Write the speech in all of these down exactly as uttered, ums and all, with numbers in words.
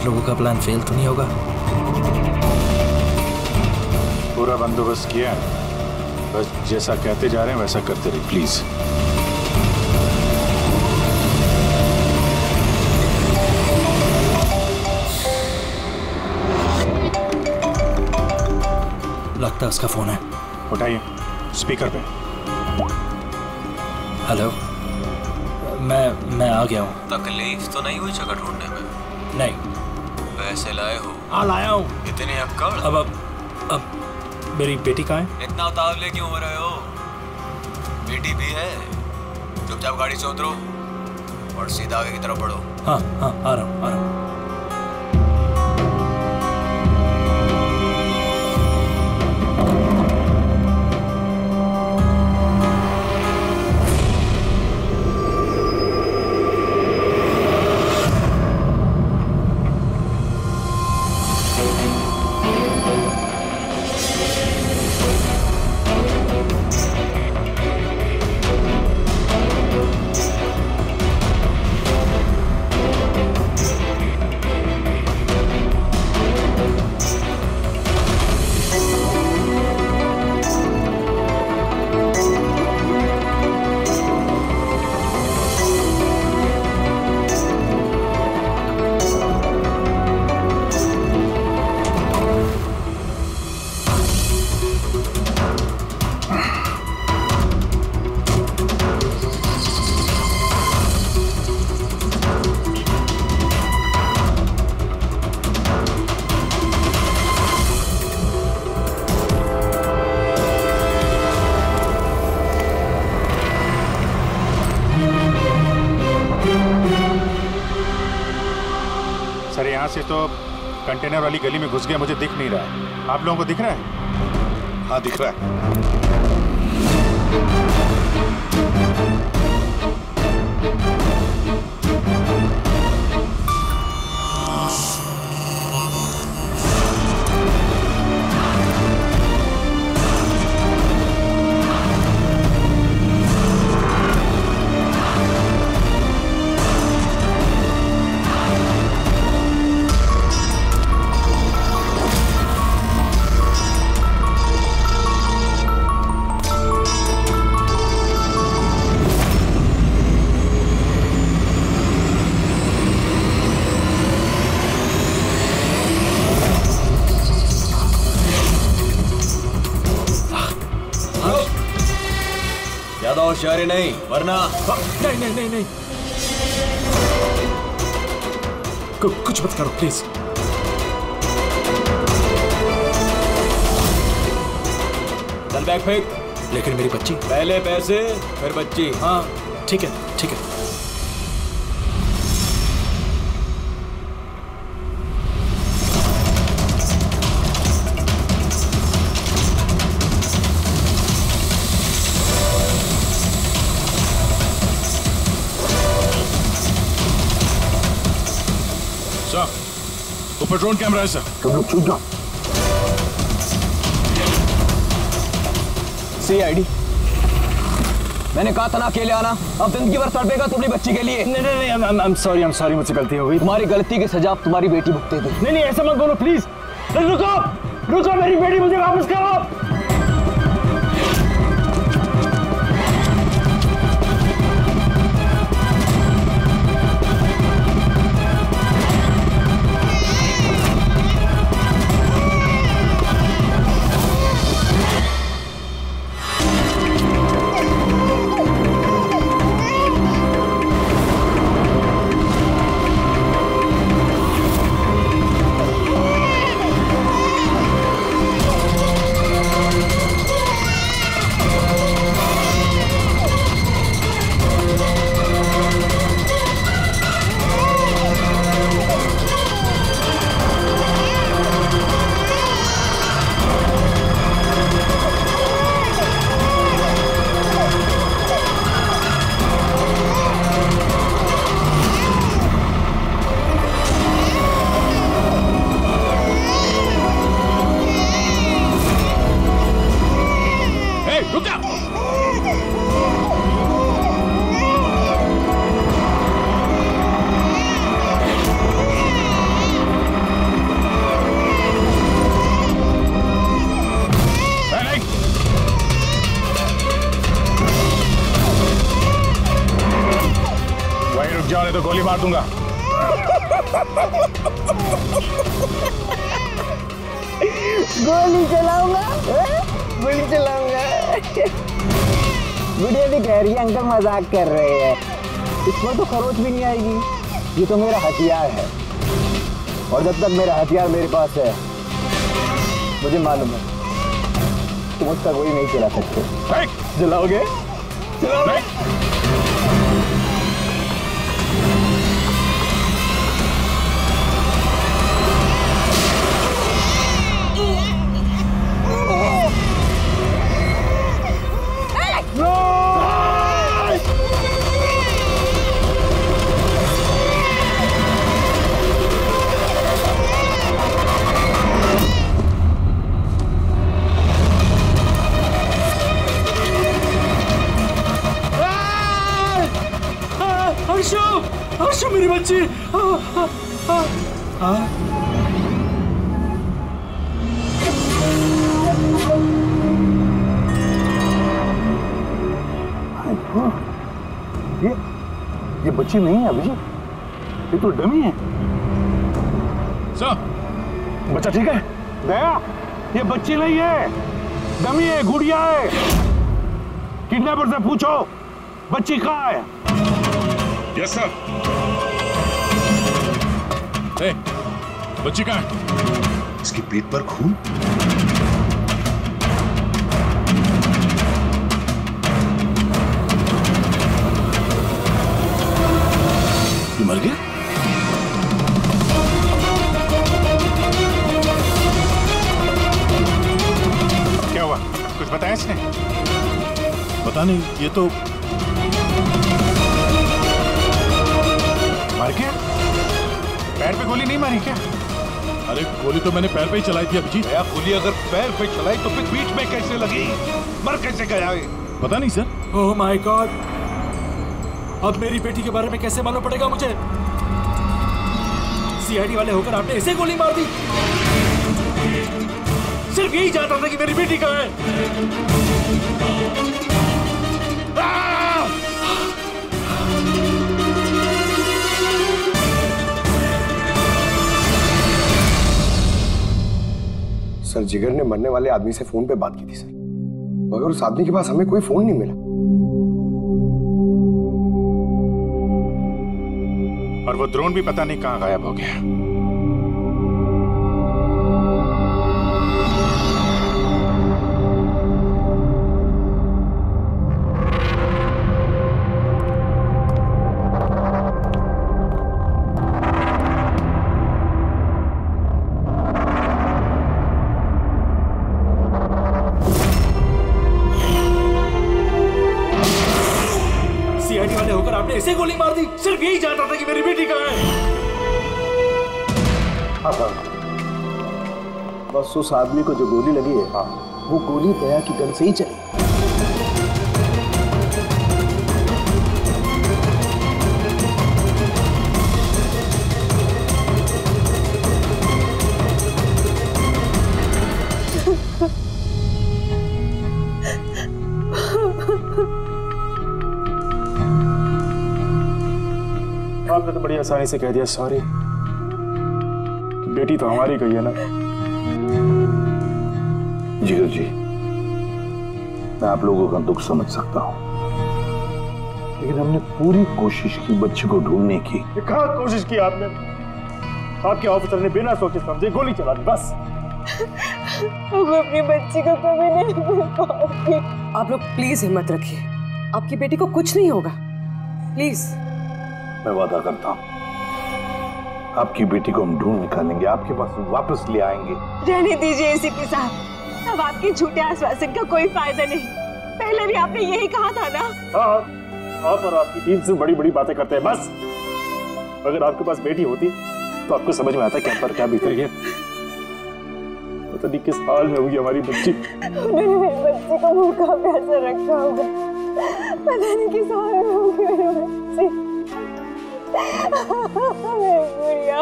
लोगों का plan fail तो नहीं होगा? पूरा बंदोबस्त किया है, बस जैसा कहते जा रहे हैं वैसा करते रहिए प्लीज। लगता है उसका फोन है। उठाइए, स्पीकर पे। हेलो, मैं मैं आ गया हूँ। तकलीफ तो नहीं हुई जगह ढूंढने में? नहीं। पैसे लाए हो? हाँ लाया हूँ। इतनी अक्कड़? अब अब अब मेरी बेटी कहाँ है? इतना उतावले क्यों हो रहे हो? बेटी भी है। चुपचाप गाड़ी से उतरो और सीधा आगे की तरफ बढ़ो। हाँ हाँ आ रहा हूँ आ रहा हूँ। सर यहाँ से तो कंटेनर वाली गली में घुस गया, मुझे दिख नहीं रहा है। आप लोगों को दिख रहा है? हाँ दिख रहा है। ज्यादा होशियारी नहीं वरना। नहीं नहीं नहीं नहीं, कु, कुछ मत करो प्लीज। चल बैग फेंक। लेकिन मेरी बच्ची। पहले पैसे फिर बच्ची। हाँ ठीक है ठीक है। ऊपर ड्रोन कैमरा है सर। तुम लोग छूट जाओ। सी आई डी, मैंने कहा था ना अकेले आना। अब जिंदगी भर तड़पेगा तुम्हारी बच्ची के लिए। नहीं नहीं नहीं, I am sorry I am sorry, मुझसे गलती हो गई। तुम्हारी गलती की सजा तुम्हारी बेटी भुगतेगी। नहीं नहीं ऐसा मत बोलो प्लीज। रुको रुको, मेरी बेटी मुझे वापस करो। गोली मार दूंगा। गोली चलाऊंगा, गोली चलाऊंगा। गुड़िया भी कह रही है अंकल मजाक कर रहे हैं, इसमें तो खरोच भी नहीं आएगी। ये तो मेरा हथियार है, और जब तक मेरा हथियार मेरे पास है मुझे मालूम है तुम उसका गोली नहीं चला सकते। चलाओगे? चलाओगे? हर्षु, हर्षु मेरी बच्ची। आ, आ, आ, आ। ये ये बच्ची नहीं है अभिजीत, ये तो डमी है। सर, बच्चा ठीक है? दया, ये बच्ची नहीं है, डमी है, गुड़िया है। किडनैपर से पूछो बच्ची कहाँ है। Yes sir. ए, बच्ची कहाँ है? इसके पेट पर खून। ये मर गया? क्या हुआ? कुछ बताया इसने? पता नहीं, ये तो मार क्या? पैर पे गोली नहीं मारी क्या? अरे गोली तो मैंने पैर पे ही चलाई थी अभिजीत। भैया गोली अगर पैर पे चलाई तो फिर पीठ में कैसे लगी? मर कैसे गया ये? पता नहीं सर। ओह माय गॉड, अब मेरी बेटी के बारे में कैसे मालूम पड़ेगा मुझे? सीआईडी वाले होकर आपने इसे गोली मार दी। सिर्फ यही जानता था कि मेरी बेटी कहाँ है। सर, जिगर ने मरने वाले आदमी से फोन पे बात की थी सर, मगर उस आदमी के पास हमें कोई फोन नहीं मिला। और वो ड्रोन भी पता नहीं कहाँ गायब हो गया। वाले होकर आपने इसे गोली मार दी। सिर्फ यही जानता था कि मेरी बेटी कहाँ है। हाँ हाँ, बस उस आदमी को जो गोली लगी है, हाँ, वो गोली दया की गन से ही चली। आपने तो बड़ी आसानी से कह दिया सॉरी। बेटी तो हमारी गई है ना। जिगर जी, मैं आप लोगों का दुख समझ सकता हूं, लेकिन हमने पूरी कोशिश की बच्चे को ढूंढने की। कहाँ कोशिश की आपने? आपके ऑफिसर ने बिना सोचे समझे गोली चला दी बस। अब अपनी बच्ची को कभी नहीं मिल पाऊंगी। आप लोग प्लीज हिम्मत रखिए, आपकी बेटी को कुछ नहीं होगा, प्लीज। मैं वादा करता हूं, आपकी बेटी को हम ढूंढ निकालेंगे, आपके पास वापस ले आएंगे। रहने दीजिए एसीपी साहब, अब आपके झूठे आश्वासन का कोई फायदा नहीं। पहले भी आपने यही कहा था ना। हाँ, आप और आपकी टीम से बड़ी बड़ी बातें करते हैं बस। अगर आपके पास बेटी होती तो आपको समझ में आता क्या पर क्या बीत रही है। पता नहीं किस हाल में होगी हमारी बच्ची। मेरी बच्ची को भूखा प्यासा रखा होगा, पता नहीं किस हाल में होगी मेरी बच्ची। गुड़िया।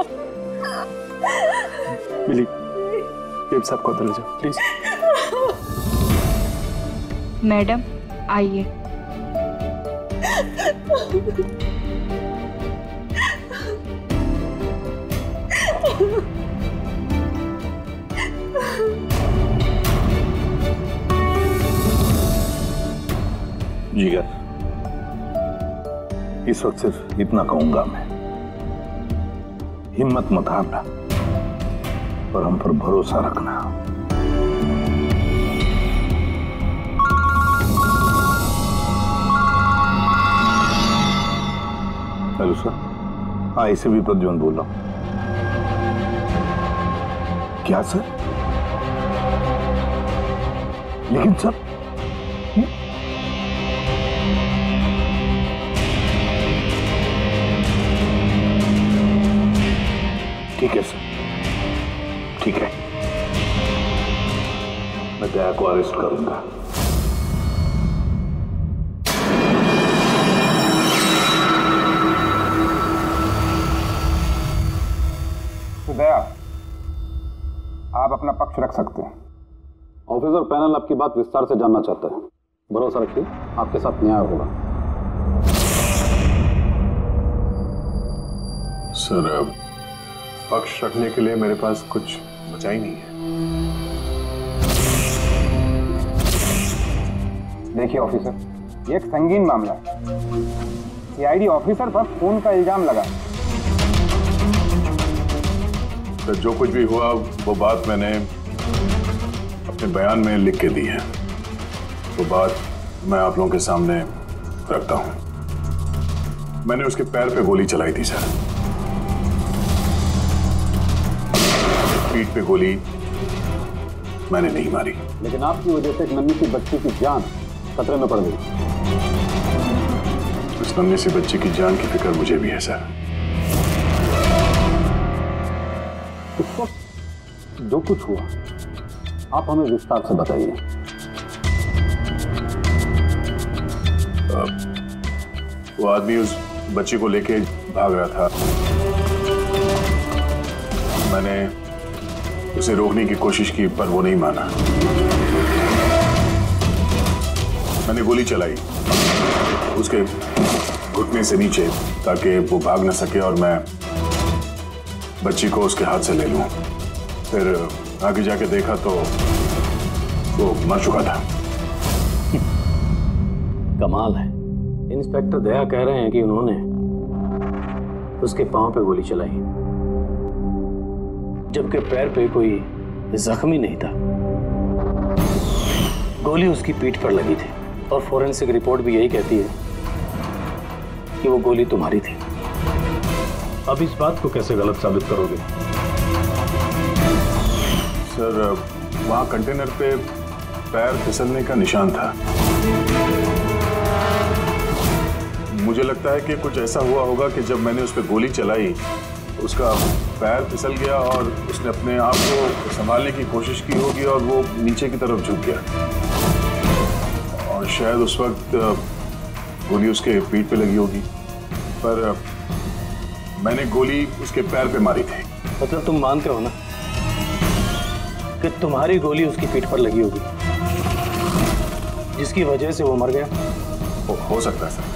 मिली, ये सबको अंदर ले जाओ प्लीज। मैडम आइए। जिगर, इस वक्त सिर्फ इतना कहूंगा मैं, हिम्मत मत हारना और हम पर भरोसा रखना। Hello sir. हाँ, इसे भी प्रद्युम्न बोल रहा हूं। क्या सर? लेकिन सर, ठीक है सर, ठीक है, मैं दया को अरेस्ट करूंगा। तो दया, आप अपना पक्ष रख सकते हैं। ऑफिसर पैनल आपकी बात विस्तार से जानना चाहता है। भरोसा रखिए, आपके साथ न्याय होगा। सर, पक्ष रखने के लिए मेरे पास कुछ बचा ही नहीं है। देखिए ऑफिसर, ये एक संगीन मामला है। सीआईडी ऑफिसर पर खून का इल्जाम लगा। तो जो कुछ भी हुआ वो बात मैंने अपने बयान में लिख के दी है। वो बात मैं आप लोगों के सामने रखता हूं। मैंने उसके पैर पे गोली चलाई थी सर। पीठ पे गोली मैंने नहीं मारी। लेकिन आपकी वजह से एक नन्ही सी बच्ची की जान खतरे में पड़ गई। उस नन्ही सी बच्ची की जान की फिक्र मुझे भी है सर। उस वक्त जो कुछ हुआ आप हमें विस्तार से बताइए। वो आदमी उस बच्ची को लेके भाग रहा था। मैंने उसे रोकने की कोशिश की पर वो नहीं माना। मैंने गोली चलाई उसके घुटने से नीचे ताकि वो भाग न सके और मैं बच्ची को उसके हाथ से ले लूं। फिर आगे जाके देखा तो वो मर चुका था। कमाल है, इंस्पेक्टर दया कह रहे हैं कि उन्होंने उसके पांव पे गोली चलाई जबकि पैर पे कोई जख्मी नहीं था। गोली उसकी पीठ पर लगी थी और फोरेंसिक रिपोर्ट भी यही कहती है कि वो गोली तुम्हारी थी। अब इस बात को कैसे गलत साबित करोगे? सर, वहां कंटेनर पे पैर फिसलने का निशान था। मुझे लगता है कि कुछ ऐसा हुआ होगा कि जब मैंने उस पर गोली चलाई उसका पैर फिसल गया और उसने अपने आप को संभालने की कोशिश की होगी और वो नीचे की तरफ झुक गया और शायद उस वक्त गोली उसके पीठ पे लगी होगी। पर मैंने गोली उसके पैर पे मारी थी। मतलब तुम मानते हो ना कि तुम्हारी गोली उसकी पीठ पर लगी होगी जिसकी वजह से वो मर गया? हो, हो सकता है सर,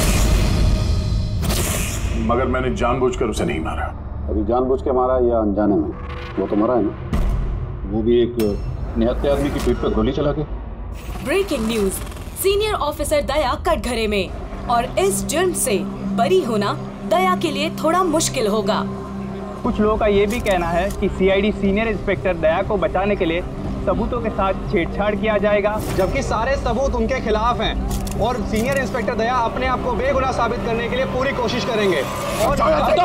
मगर मैंने जानबूझकर उसे नहीं मारा। अभी जानबूझ के मारा या अनजाने में? वो तो मरा है ना, वो भी एक निहत्थे आदमी की पीठ पर गोली चला के। Breaking news, senior officer Daya कटघरे में, और इस जुर्म से बरी होना दया के लिए थोड़ा मुश्किल होगा। कुछ लोगों का ये भी कहना है कि सीआईडी सीनियर इंस्पेक्टर दया को बचाने के लिए सबूतों के साथ छेड़छाड़ किया जाएगा, जबकि सारे सबूत उनके खिलाफ हैं और सीनियर इंस्पेक्टर दया अपने आप को बेगुनाह साबित करने के लिए पूरी कोशिश करेंगे। और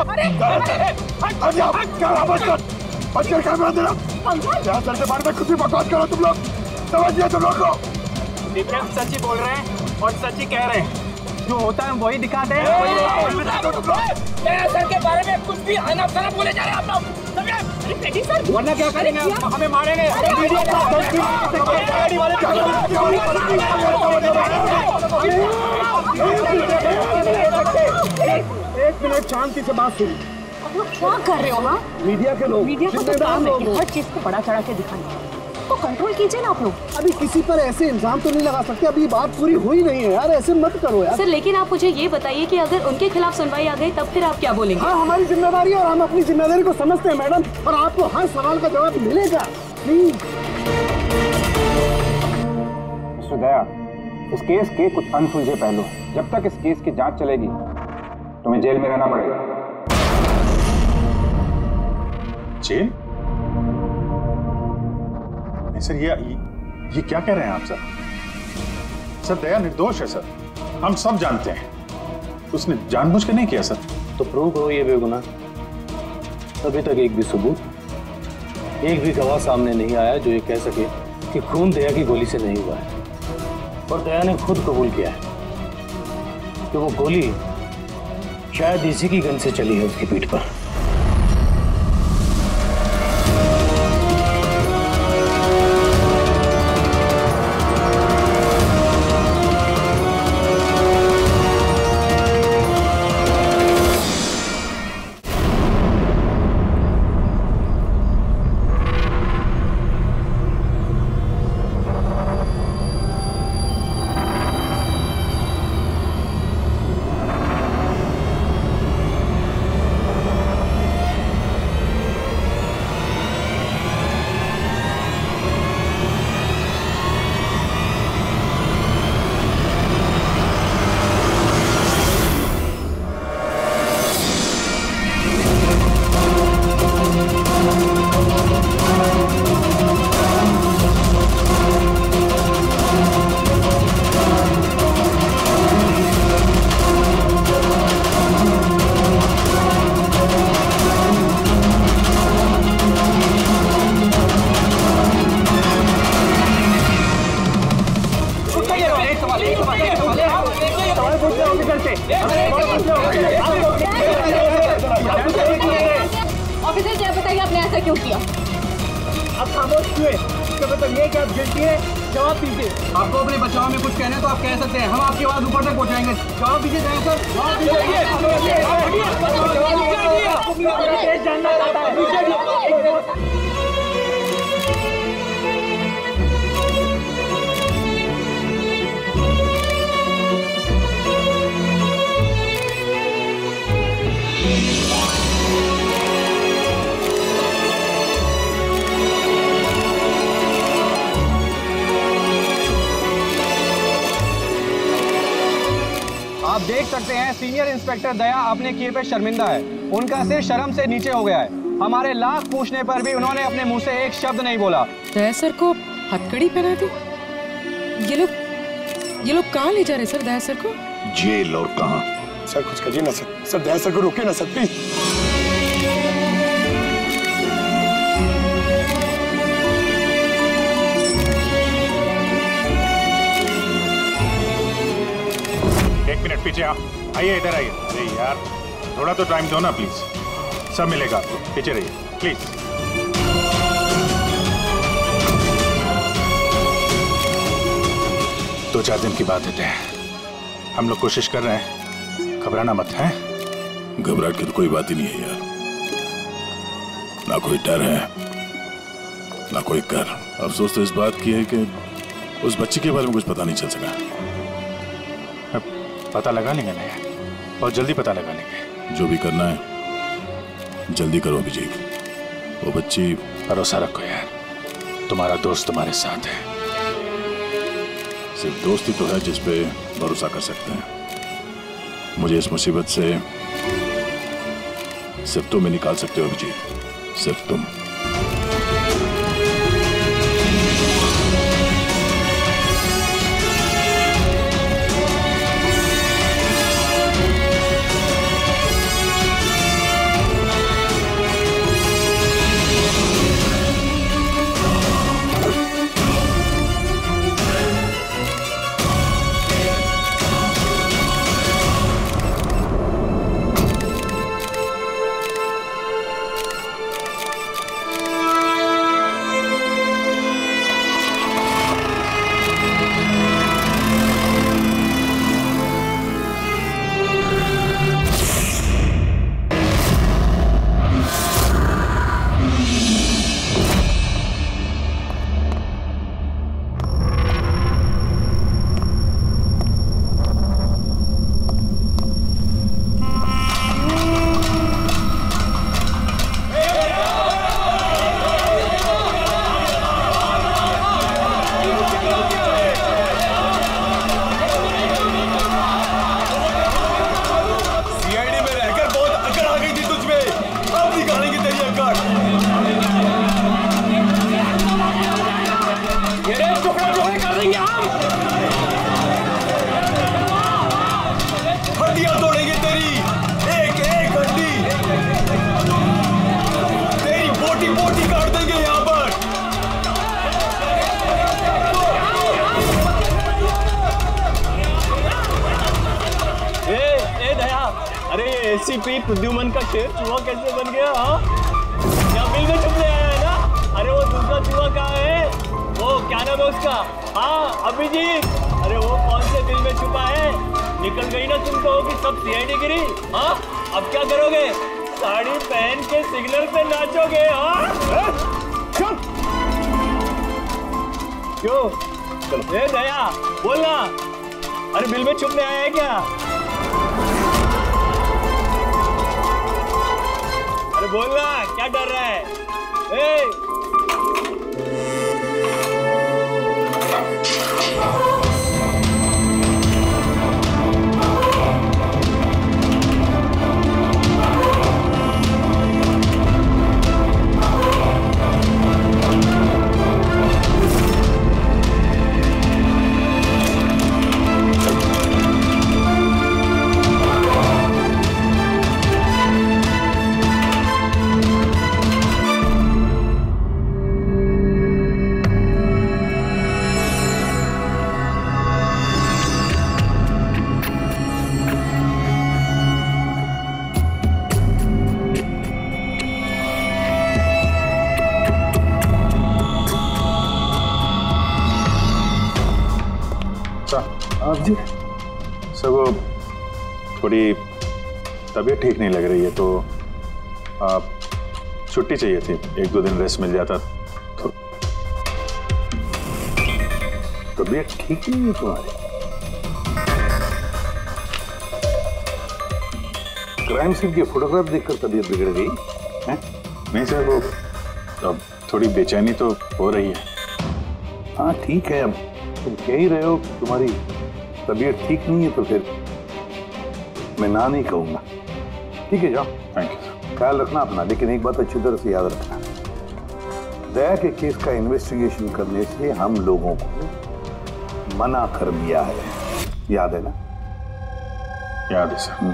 सच ही बोल रहे हैं और सच ही कह रहे हैं, जो होता है वही दिखाते हैं। सर के बारे में कुछ भी अनाप शनाप बोले जा रहे हैं आप लोग। सर वरना क्या करेंगे? हमें मारेंगे। एक मिनट शांति से बात सुनिए। आप लोग क्या कर रहे हो? हाँ, मीडिया के लोग, मीडिया को तो काम है कि हर चीज को बड़ा चढ़ा के दिखाना। तो कंट्रोल कीजिए ना आप लोग। अभी किसी पर ऐसे इल्जाम तो नहीं लगा सकते, अभी बात पूरी हुई नहीं है यार, ऐसे मत करो यार। सर लेकिन आप मुझे ये बताइए कि अगर उनके खिलाफ सुनवाई आ गई तब फिर आप क्या बोलेंगे? हाँ हमारी जिम्मेदारी है और हम अपनी जिम्मेदारी को समझते हैं मैडम, और आपको हर सवाल का जवाब मिलेगा। प्लीज मिस्टर दया, इस केस के कुछ अनसुलझे पहलू, जब तक इस केस की जांच चलेगी तुम्हें जेल में रहना पड़ेगा। जेल? नहीं सर, ये ये क्या कह रहे हैं आप सर? सर दया निर्दोष है सर, हम सब जानते हैं, उसने जानबूझ के नहीं किया सर। तो प्रूव करो ये बेगुनाह। अभी तक एक भी सबूत, एक भी गवाह सामने नहीं आया जो ये कह सके कि खून दया की गोली से नहीं हुआ है। और दया ने खुद कबूल किया है कि वो गोली शायद इसी की गन से चली है उसकी पीठ पर। ऑफिसर क्या बताइए आपने ऐसा क्यों किया? आप खामोश हुए, इसका मतलब ये कि आप गिल्टी है, जवाब दीजिए। आपको अपने बचाव में कुछ कहना है तो आप कह सकते हैं, हम आपकी आवाज ऊपर तक पहुंचाएंगे। जवाब दीजिए सर, जवाब दीजिए। आप देख सकते हैं सीनियर इंस्पेक्टर दया अपने किए पे शर्मिंदा है, उनका सिर शर्म से नीचे हो गया है। हमारे लाख पूछने पर भी उन्होंने अपने मुंह से एक शब्द नहीं बोला। दया सर को हथकड़ी पहना दी? ये लोग ये लोग कहाँ ले जा रहे सर दया सर को? जेल और कहाँ? सर कुछ करिए ना सर, सर दया सर को रोकिए ना सर प्लीज। एक मिनट पीछे आओ, आइए इधर आइए। अरे यार थोड़ा तो टाइम दो ना प्लीज, सब मिलेगा आपको, पीछे रहिए प्लीज। दो चार दिन की बात है, हम लोग कोशिश कर रहे हैं, घबराना मत है। घबराहट की तो कोई बात ही नहीं है यार, ना कोई डर है ना कोई कर। अफसोस तो इस बात की है कि उस बच्ची के बारे में कुछ पता नहीं चल सका। पता लगा लेंगे ना यार, बहुत जल्दी पता लगा लेंगे। जो भी करना है जल्दी करो अभिजीत। वो बच्ची, भरोसा रखो यार, तुम्हारा दोस्त तुम्हारे साथ है। सिर्फ दोस्त ही तो है जिस पे भरोसा कर सकते हैं। मुझे इस मुसीबत से सिर्फ तुम ही निकाल सकते हो अभिजीत, सिर्फ तुम। एसीपी प्रद्युमन का शेर चूहा कैसे बन गया? हाँ, क्या बिल में छुपने आया है ना? अरे वो दूसरा चूहा कहाँ है? वो क्या नाम है उसका? हाँ अभिजीत, अरे वो कौन से बिल में छुपा है? निकल गई ना तुम कहोगी सब सीआईडी गिरी। हाँ, अब क्या करोगे? साड़ी पहन के सिग्नल पे नाचोगे? हाँ, चुप। क्यों? चलो ए दया बोलना, अरे बिल में छुपने आया है क्या? अरे बोलना, क्या डर रहा है? ए सर वो थोड़ी तबीयत ठीक नहीं लग रही है तो आप छुट्टी चाहिए थी, एक दो दिन रेस्ट मिल जाता तो। तबीयत ठीक नहीं है तुम्हारी? क्राइम सीन के फोटोग्राफ देखकर तबीयत बिगड़ गई है? नहीं सर, वो अब थोड़ी बेचैनी तो हो रही है। हाँ ठीक है, अब तुम कह ही रहे हो तुम्हारी तबीयत ठीक नहीं है तो फिर मैं ना नहीं कहूंगा। ठीक है जाओ, थैंक यू। ख्याल रखना अपना, लेकिन एक बात अच्छी तरह से याद रखना, दया के केस का इन्वेस्टिगेशन करने से हम लोगों को मना कर दिया है, याद है ना? याद है सर।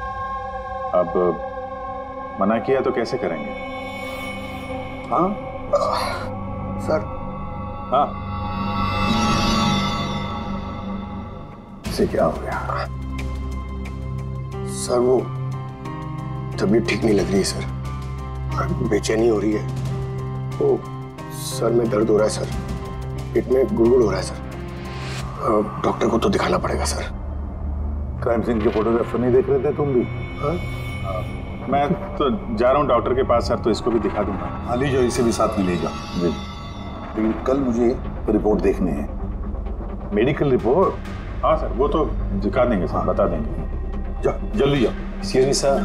अब मना किया तो कैसे करेंगे? हाँ सर। हाँ, इसे क्या हो गया? सर वो तबीयत ठीक नहीं लग रही है सर, बेचैनी हो रही है, वो सर में दर्द हो रहा है सर, पेट में गुड़गुड़ हो रहा है सर, डॉक्टर को तो दिखाना पड़ेगा सर। क्राइम सीन के फोटोग्राफ नहीं देख रहे थे तुम भी? हाँ? मैं तो जा रहा हूँ डॉक्टर के पास सर, तो इसको भी दिखा दूंगा। हाँ ले जाओ, इसे भी साथ में ले जाओ। जी, लेकिन कल मुझे रिपोर्ट देखनी है। Medical report? हाँ सर, वो तो दिखा देंगे सर, बता देंगे। जाओ जल्दी जाओ। Excuse me sir.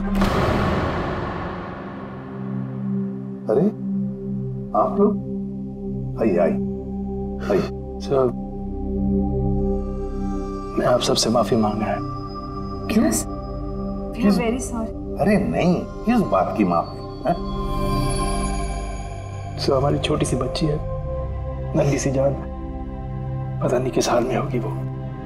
अरे आप लोग आइए आइए आइए। सर मैं आप सबसे माफी मांग रहा हूँ। क्यों? We are very sorry. अरे नहीं, किस बात की माफी है? सर हमारी छोटी सी बच्ची है, नन्ही सी जान, पता नहीं किस हाल में होगी वो।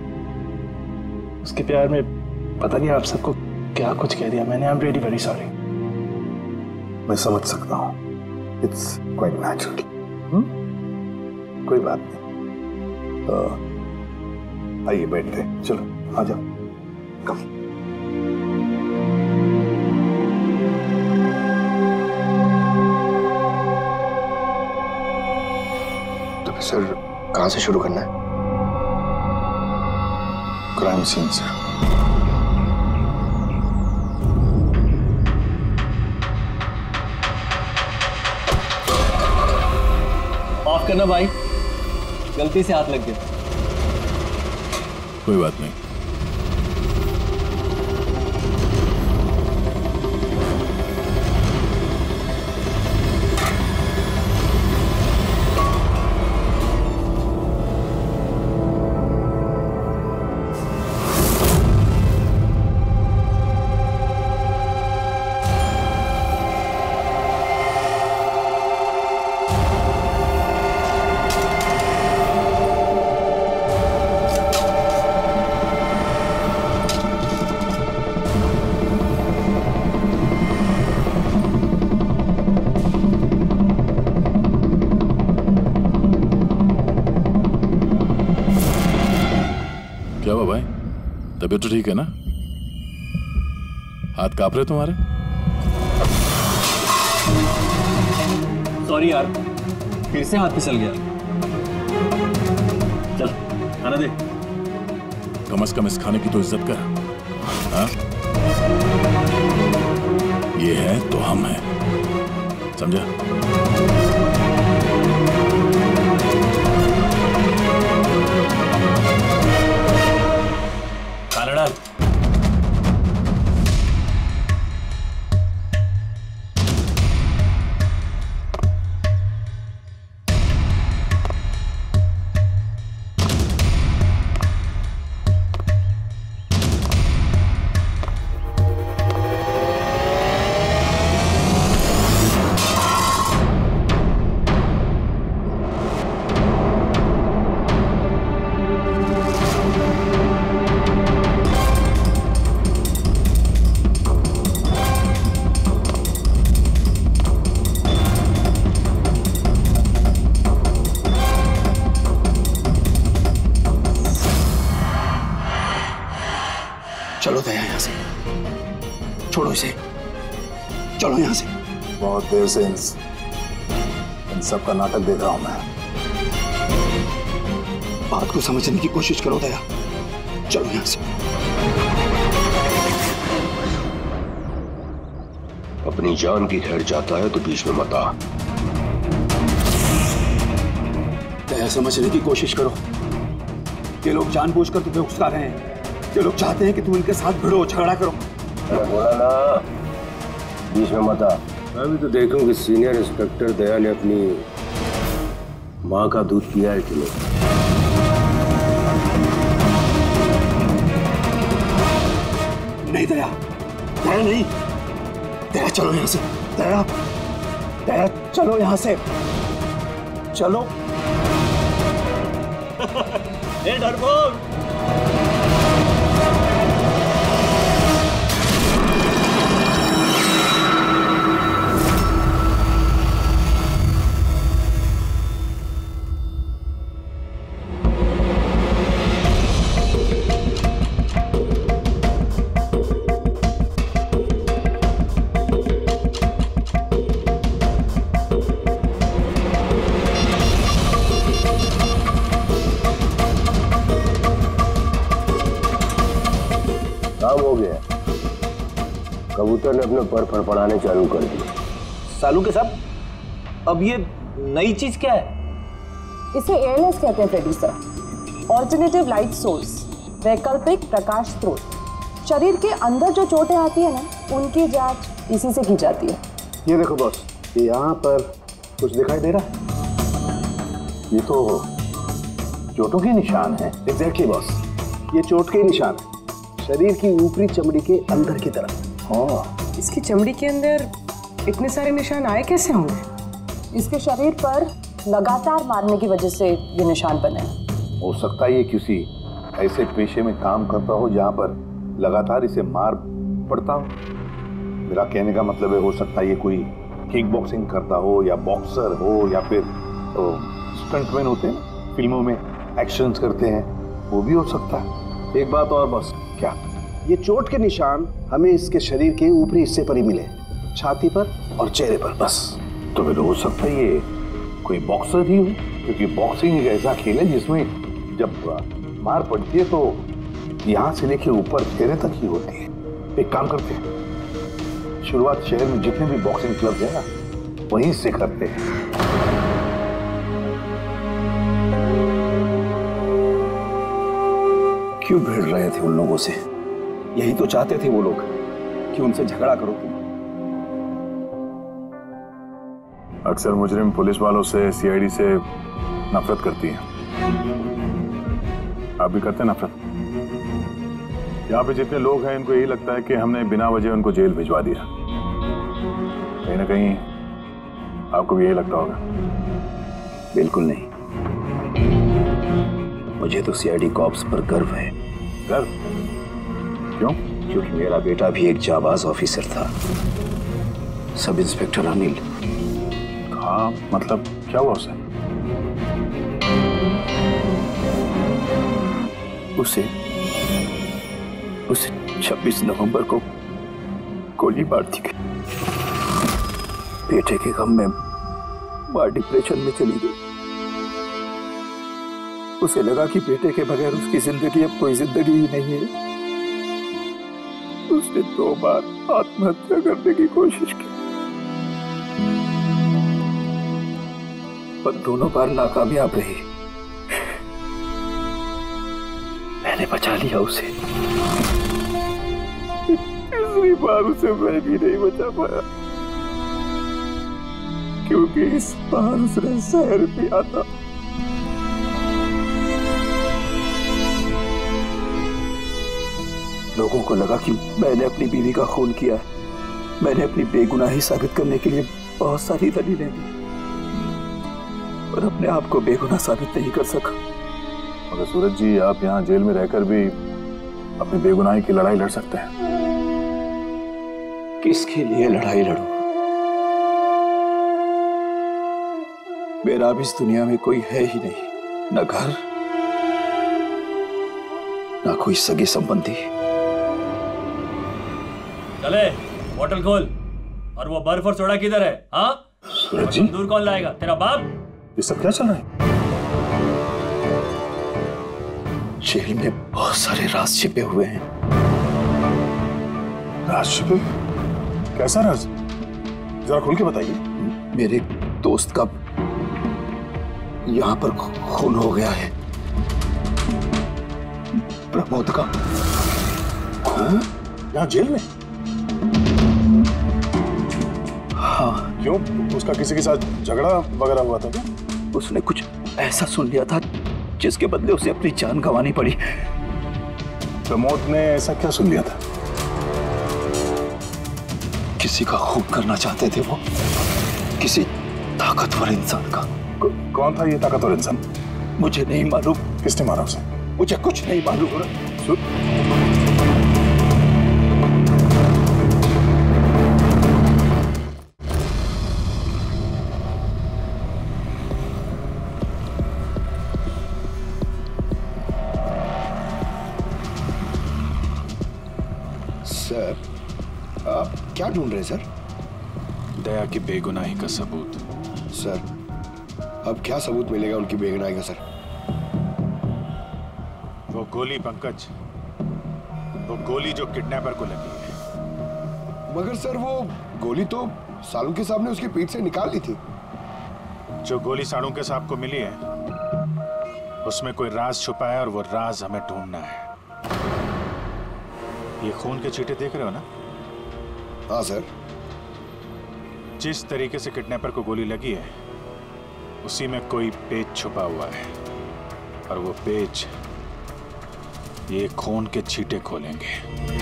उसके प्यार में पता नहीं आप सबको क्या कुछ कह दिया मैंने। I am really very sorry. मैं समझ सकता हूँ, इट्स क्वाइट नेचुरल। कोई बात नहीं, uh, आइए बैठते, चलो आ जाओ, कम। तो सर कहाँ से शुरू करना है? क्राइम सीन से। माफ करना भाई, गलती से हाथ लग गया। कोई बात नहीं। तबीयत तो ठीक है ना? हाथ कांप रहे तुम्हारे? सॉरी यार, फिर से हाथ फिसल गया। चल खाना दे। कम से कम इस खाने की तो इज्जत कर। हाँ? ये है तो हम हैं, समझा? खाना डाल। चलो दया यहाँ से, छोड़ो इसे, चलो यहाँ से। बहुत देर से इन, इन सब का नाटक देख रहा हूं मैं। बात को समझने की कोशिश करो दया, चलो यहाँ से। अपनी जान की खैर चाहता है तो बीच में मत आ। दया समझने की कोशिश करो, ये लोग जानबूझकर तुम्हें उकसा रहे हैं। ये लोग चाहते हैं कि तुम इनके साथ भिड़ो, झगड़ा करो। मैं बोला ना बीच में मत आ। मैं भी तो देखूं कि सीनियर इंस्पेक्टर दया ने अपनी माँ का दूध पिया है कि नहीं। नहीं दया, दया नहीं, दया चलो यहाँ से, दया, दया चलो यहाँ से, चलो। ए डरपोक, हो गया। कबूतर ने अपने पर फड़फड़ाने चालू कर दिए। सालू के साहब, अब ये नई चीज क्या है? इसे एएलएस कहते हैं Freddy sir, alternative light source, वैकल्पिक प्रकाश स्रोत। शरीर के अंदर जो चोटें आती है ना, उनकी जांच इसी से की जाती है। ये देखो बॉस, ये यहाँ पर कुछ दिखाई दे रहा है? ये तो चोटों के निशान है। एग्जैक्टली बॉस, ये चोट के निशान है, शरीर की ऊपरी चमड़ी के अंदर की तरफ। हाँ, इसकी चमड़ी के अंदर इतने सारे निशान आए कैसे होंगे? इसके शरीर पर लगातार मारने की वजह से ये निशान बने। हो सकता है ये किसी ऐसे पेशे में काम करता हो जहाँ पर लगातार इसे मार पड़ता हो। मेरा कहने का मतलब है, हो सकता है ये कोई किक बॉक्सिंग करता हो, या बॉक्सर हो, या फिर स्टंटमैन होते हैं फिल्मों में एक्शंस करते हैं, वो भी हो सकता है। एक बात और बॉस, क्या? ये चोट के निशान हमें इसके शरीर के ऊपरी हिस्से पर ही मिले, छाती पर और चेहरे पर बस। तो फिर हो सकता है ये कोई बॉक्सर ही हो, क्योंकि बॉक्सिंग एक ऐसा खेल है जिसमें जब मार पड़ती है तो यहाँ से लेके ऊपर चेहरे तक ही होती है। एक काम करते हैं, शुरुआत शहर में जितने भी बॉक्सिंग क्लब है ना, वहीं से करते हैं। क्यों भिड़ रहे थे उन लोगों से? यही तो चाहते थे वो लोग कि उनसे झगड़ा करो तुम। अक्सर मुजरिम पुलिस वालों से, सीआईडी से नफरत करती है। आप भी करते हैं नफरत? यहाँ पे जितने लोग हैं, इनको यही लगता है कि हमने बिना वजह उनको जेल भिजवा दिया। कहीं ना कहीं आपको भी यही लगता होगा। बिल्कुल नहीं, मुझे तो सीआईडी कॉप्स पर गर्व है। गर्व? क्यों? क्योंकि मेरा बेटा भी एक जाबाज ऑफिसर था, सब इंस्पेक्टर अनिल। हाँ, मतलब क्या हुआ उसे? उसे उसे छब्बीस नवंबर को गोली मार दी गई। बेटे के गम में मां डिप्रेशन में चली गई। उसे लगा कि बेटे के बगैर उसकी जिंदगी अब कोई जिंदगी ही नहीं है। उसने दो बार आत्महत्या करने की कोशिश की, पर दोनों बार नाकामयाब रही। मैंने बचा लिया उसे। तीसरी बार उसे मैं भी नहीं बचा पाया, क्योंकि इस बार उसने जहर पिया था। लोगों को लगा कि मैंने अपनी बीवी का खून किया है। मैंने अपनी बेगुनाही साबित करने के लिए बहुत सारी दलीलें दी, पर अपने आप को बेगुनाह साबित नहीं कर सका। मगर सूरज जी, आप यहाँ जेल में रहकर भी अपनी बेगुनाही की लड़ाई लड़ सकते हैं। किसके लिए लड़ाई लड़ूं? मेरा अब इस दुनिया में कोई है ही नहीं, न घर, न कोई सगे संबंधी। चले, बोतल खोल। और वो बर्फ और सोडा किधर है? हाँ सूरज जी, दूर कौन लाएगा? तेरा बाप? ये सब क्या चल रहा है? जेल में बहुत सारे राज छिपे हुए हैं। राज छिपे? कैसा राज? जरा खोल के बताइए। मेरे दोस्त का यहाँ पर खून हो गया है, प्रमोद का। हाँ? यहाँ जेल में? हाँ। क्यों? उसका किसी के साथ झगड़ा वगैरह हुआ था क्या? उसने कुछ ऐसा सुन लिया था जिसके बदले उसे अपनी जान गंवानी पड़ी। प्रमोद ने ऐसा क्या सुन लिया था? किसी का खून करना चाहते थे वो, किसी ताकतवर इंसान का। कौन था ये ताकतवर इंसान? मुझे नहीं मालूम। किसने मारा उसे? मुझे कुछ नहीं मालूम। सर, आप क्या ढूंढ रहे हैं सर? दया की बेगुनाही का सबूत। सर, अब क्या सबूत मिलेगा उनकी बेगुनाही का सर? वो गोली पंकज, वो गोली जो किडनैपर को लगी है। मगर सर, वो गोली तो सालुंके साहब ने उसकी पीठ से निकाल ली थी। जो गोली सालुंके साहब को मिली है, उसमें कोई राज छुपा है और वो राज हमें ढूंढना है। ये खून के छींटे देख रहे हो ना? हाँ सर। जिस तरीके से किडनैपर को गोली लगी है, उसी में कोई पेच छुपा हुआ है, और वो पेच ये खून के छींटे खोलेंगे।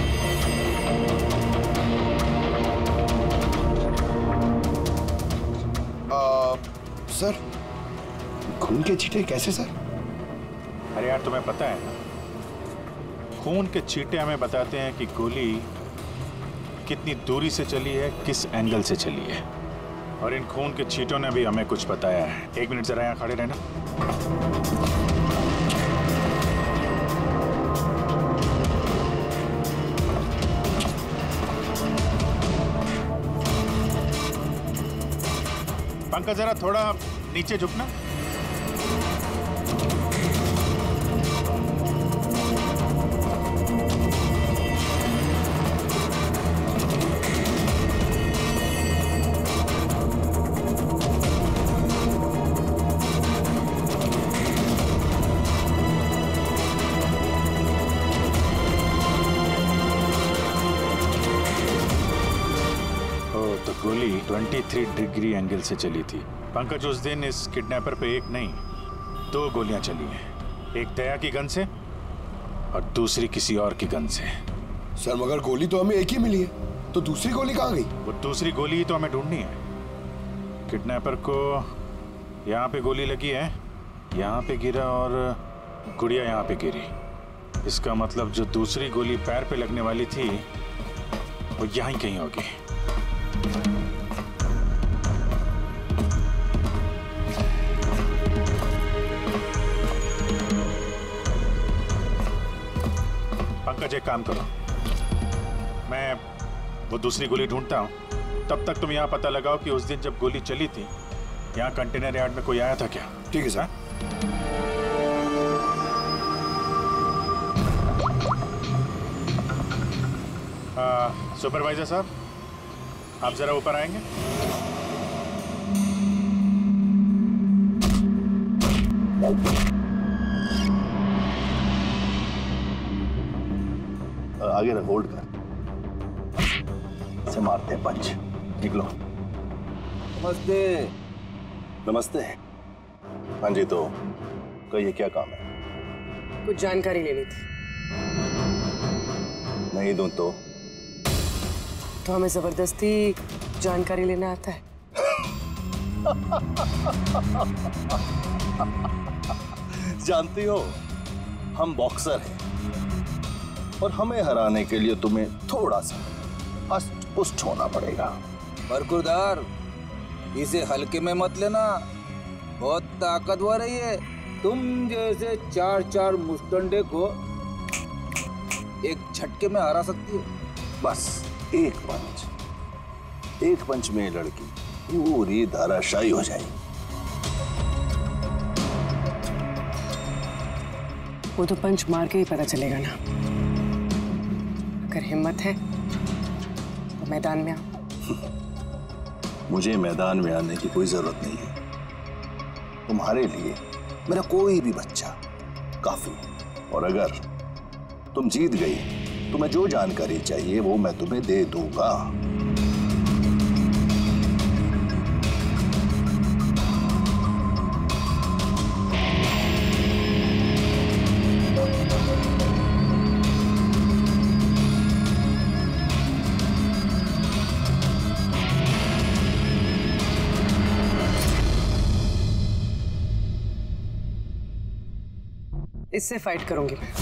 आ, सर, खून के छींटे कैसे सर? अरे यार, तुम्हें पता है ना, खून के छींटे हमें बताते हैं कि गोली कितनी दूरी से चली है, किस एंगल से चली है, और इन खून के छींटों ने भी हमें कुछ बताया है। एक मिनट जरा यहाँ खड़े रहना। पंकज, जरा थोड़ा नीचे झुकना। गोली तेईस डिग्री एंगल से चली थी। पंकज, उस दिन इस किडनैपर पे एक नहीं, दो गोलियां चली हैं। एक दया की गन से और दूसरी किसी और की गन से। सर, मगर गोली तो हमें एक ही मिली है, तो दूसरी गोली कहाँ गई? वो दूसरी गोली ही तो हमें ढूंढनी है। किडनैपर को यहाँ पे गोली लगी है, यहाँ पे गिरा, और गुड़िया यहाँ पे गिरी। इसका मतलब जो दूसरी गोली पैर पे लगने वाली थी, वो यहीं कहीं होगी। पंकज, एक काम करो, मैं वो दूसरी गोली ढूंढता हूँ, तब तक तुम यहाँ पता लगाओ कि उस दिन जब गोली चली थी यहाँ कंटेनर यार्ड में कोई आया था क्या? ठीक है सर। सुपरवाइजर साहब, आप जरा ऊपर आएंगे? आगे रख, होल्ड कर, से मारते हैं पंच। निकलो। नमस्ते। नमस्ते। हाँ जी, तो कहिए क्या काम है? कुछ जानकारी लेनी थी। नहीं दूं तो? तो हमें जबरदस्ती जानकारी लेना आता है। जानती हो, हम बॉक्सर हैं और हमें हराने के लिए तुम्हें थोड़ा सा हष्ट पुष्ट होना पड़ेगा। बरकुरदार, इसे हल्के में मत लेना, बहुत ताकतवर है ये। तुम जैसे चार चार मुस्टंडे को एक झटके में हरा सकती है। बस एक पंच, एक पंच में लड़की पूरी धराशायी हो जाएगी। वो तो पंच मार के ही पता चलेगा ना। अगर हिम्मत है तो मैदान में आओ। मुझे मैदान में आने की कोई जरूरत नहीं है। तुम्हारे लिए मेरा कोई भी बच्चा काफी है। और अगर तुम जीत गई, तुम्हें जो जानकारी चाहिए वो मैं तुम्हें दे दूंगा। इससे फाइट करूंगी मैं।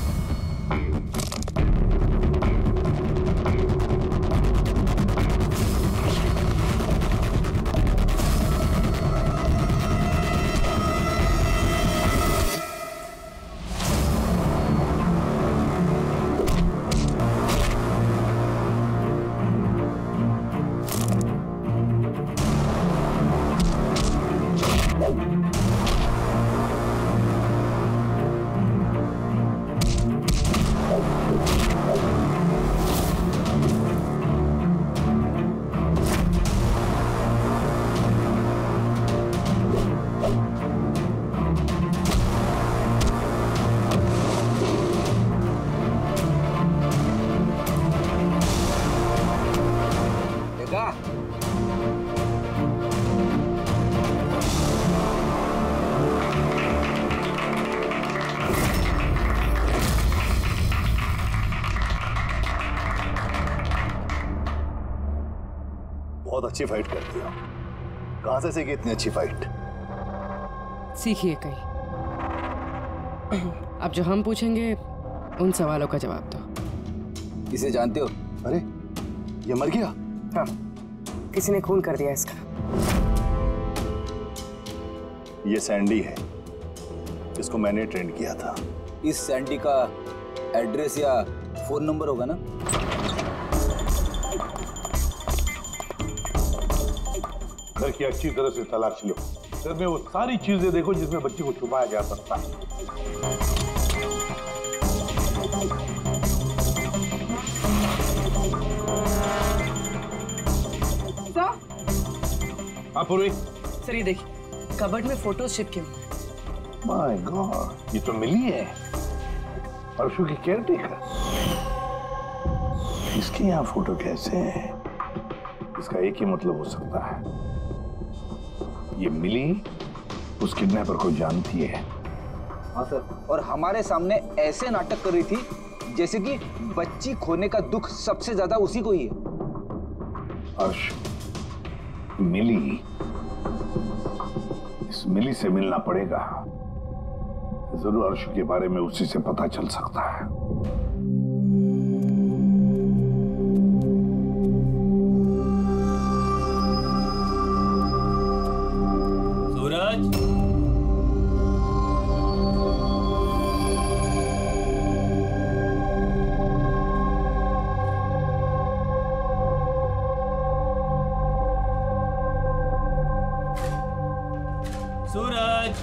बहुत अच्छी फाइट करती हो। कहां से सीखी इतनी अच्छी फाइट? सीखिए कहीं। अब जो हम पूछेंगे उन सवालों का जवाब दो। इसे जानते हो? अरे ये मर गया? हाँ, किसी ने खून कर दिया इसका। ये सैंडी है, इसको मैंने ट्रेन किया था। इस सैंडी का एड्रेस या फोन नंबर होगा ना? घर की अच्छी तरह से तलाश लो। घर में वो सारी चीजें देखो जिसमें बच्चे को छुपाया जा सकता है। हाँ पूर्वी। सर ये देखिए, कबर्ड में फोटोज चिपके हुए हैं। माय गॉड, ये तो मिली है, परसों की केयरटेकर। इसके यहाँ फोटो कैसे है? इसका एक ही मतलब हो सकता है, ये मिली उस किडनैपर को जानती है। हाँ सर, और हमारे सामने ऐसे नाटक कर रही थी जैसे कि बच्ची खोने का दुख सबसे ज्यादा उसी को ही है। अर्श, मिली, इस मिली से मिलना पड़ेगा। जरूर अर्श के बारे में उसी से पता चल सकता है। सूरज, सूरज।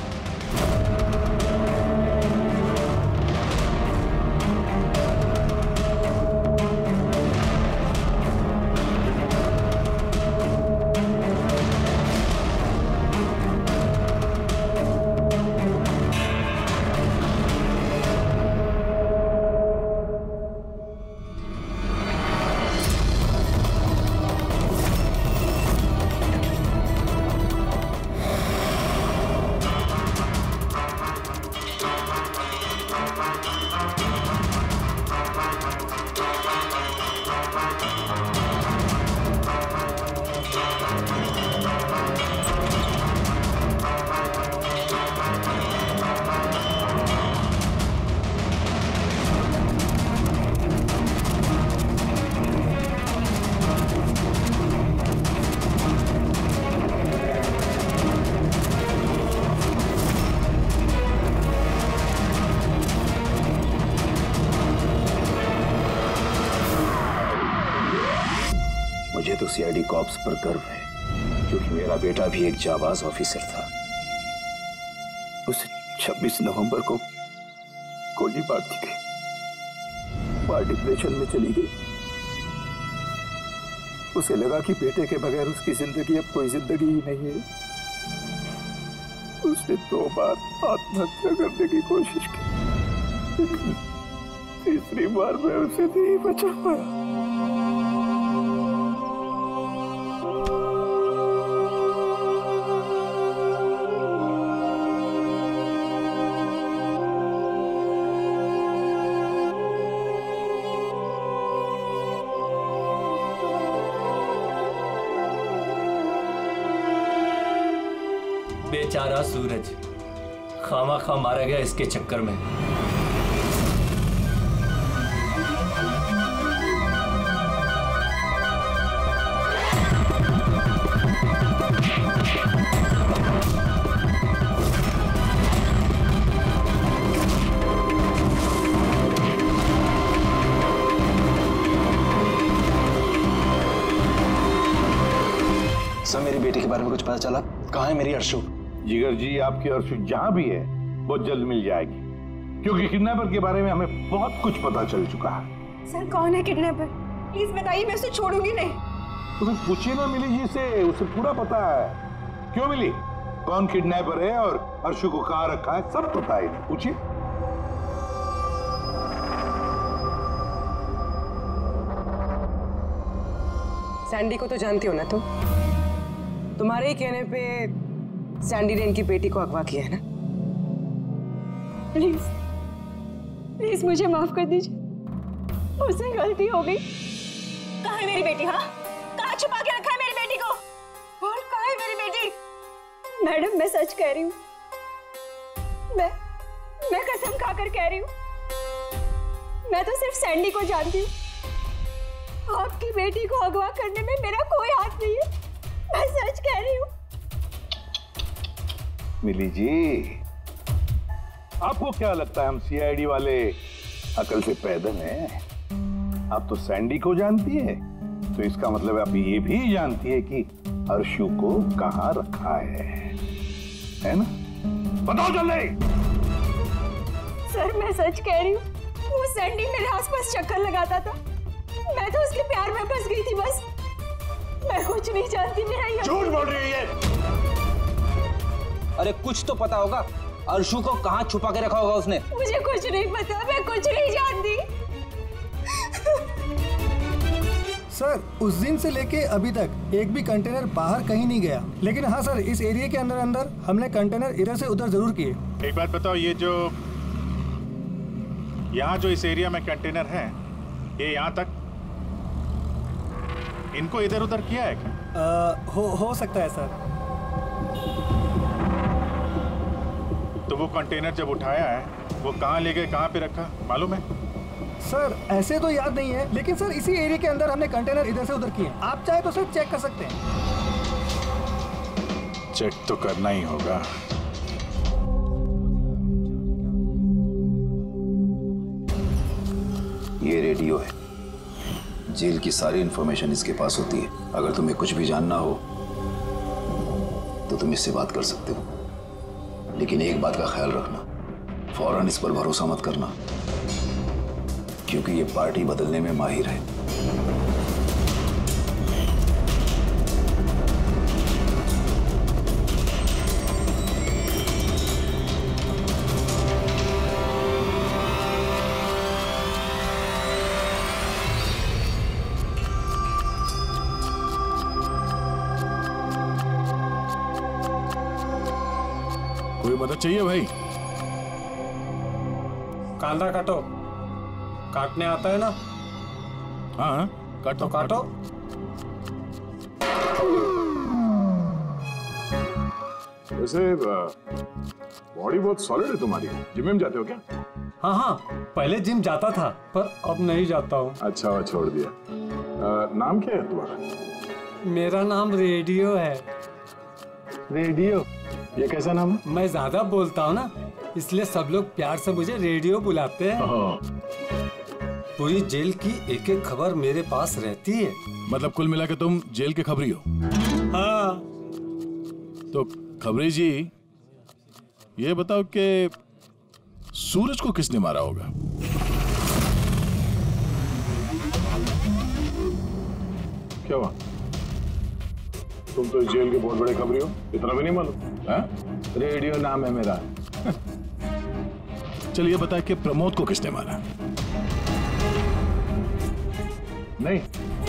मुझे तो सीआईडी कॉप्स पर गर्व है, क्योंकि मेरा बेटा भी एक जाबाज ऑफिसर था। उसे छब्बीस नवंबर को गोली मार दी गई। मां डिप्रेशन में चली गई। उसे लगा कि बेटे के बगैर उसकी जिंदगी अब कोई जिंदगी ही नहीं है। उसने दो बार आत्महत्या करने की कोशिश की, लेकिन तीसरी बार मैं उसे नहीं बचा पाया। बेचारा सूरज खामा खा मारा गया इसके चक्कर में। सर, मेरी बेटी के बारे में कुछ पता चला? कहाँ है मेरी अर्शु? जिगर जी, आपकी अर्शु जहां भी है बहुत जल्द मिल जाएगी, क्योंकि किडनैपर के बारे में हमें बहुत कुछ पता चल चुका है। सर, कौन है किडनैपर? प्लीज बताइए, मैं उसे छोड़ूंगी नहीं। उसे पूछिए ना मिली जी से, उसे पूरा पता है। क्यों मिली, कौन किडनैपर है और अर्शु को कहां रखा है, सब पता है, पूछिए। सैंडी को तो जानती हो ना तुम? तुम्हारे ही कहने पे सैंडी ने इनकी बेटी को अगवा किया है ना? प्लीज प्लीज मुझे माफ कर दीजिए, मुझसे गलती हो गई। कहाँ है मेरी बेटी? हाँ, कहाँ छुपा के रखा है मेरी बेटी को? और कहाँ है मेरी बेटी? मैडम, मैं सच कह रही हूँ, मैं मैं कसम खाकर कह रही हूँ, मैं तो सिर्फ सैंडी को जानती हूँ। आपकी बेटी को अगवा करने में मेरा कोई हाथ नहीं है, मैं सच कह रही हूँ। मिली जी, आपको क्या लगता है हम सीआईडी वाले अकल से पैदल हैं? आप तो सैंडी को जानती है, तो इसका मतलब आप ये भी जानती है कि अर्शु को कहां रखा है, है ना? बताओ जल्दी। सर, मैं सच कह रही हूँ, वो सैंडी मेरे आसपास चक्कर लगाता था, मैं तो उसके प्यार में फंस गई थी बस। मैं कुछ नहीं जानती। मेरा ये झूठ बोल रही है। अरे कुछ तो पता होगा, अर्शु को कहाँ छुपा के रखा होगा उसने? मुझे कुछ नहीं पता, मैं कुछ नहीं जानती। सर, उस दिन से लेके अभी तक एक भी कंटेनर बाहर कहीं नहीं गया, लेकिन हाँ सर, इस एरिया के अंदर अंदर हमने कंटेनर इधर से उधर जरूर किए। एक बात बताओ, ये जो यहाँ जो इस एरिया में कंटेनर है, ये यहाँ तक इनको इधर उधर किया है क्या? आ, हो हो सकता है सर। तो वो कंटेनर जब उठाया है, वो कहाँ ले गए, कहाँ पे रखा, मालूम है? सर, ऐसे तो याद नहीं है, लेकिन सर इसी एरिया के अंदर हमने कंटेनर इधर से उधर किए। आप चाहे तो सर चेक कर सकते हैं। चेक तो करना ही होगा। ये रेडियो है, जेल की सारी इंफॉर्मेशन इसके पास होती है। अगर तुम्हें कुछ भी जानना हो तो तुम इससे बात कर सकते हो। लेकिन एक बात का ख्याल रखना, फौरन इस पर भरोसा मत करना, क्योंकि ये पार्टी बदलने में माहिर है। कोई मदद चाहिए भाई? कांदा काटो, काटने आता है ना? हाँ हाँ काटो तो काटो। वैसे बॉडी बहुत सॉलिड है तुम्हारी। जिम में जाते हो क्या? हाँ हाँ, पहले जिम जाता था पर अब नहीं जाता हूँ। अच्छा हुआ छोड़ दिया। आ, नाम क्या है तुम्हारा? मेरा नाम रेडियो है। रेडियो? ये कैसा नाम है? मैं ज्यादा बोलता हूँ ना, इसलिए सब लोग प्यार से मुझे रेडियो बुलाते हैं। पूरी जेल की एक एक खबर मेरे पास रहती है। मतलब कुल मिला के तुम जेल के खबरी हो? हाँ। तो खबरी जी, ये बताओ कि सूरज को किसने मारा होगा? क्या हुआ? तुम तो जेल के बहुत बड़े खबरी हो, इतना भी नहीं मालूम? रेडियो नाम है मेरा। चलिए बता कि प्रमोद को किसने मारा? नहीं।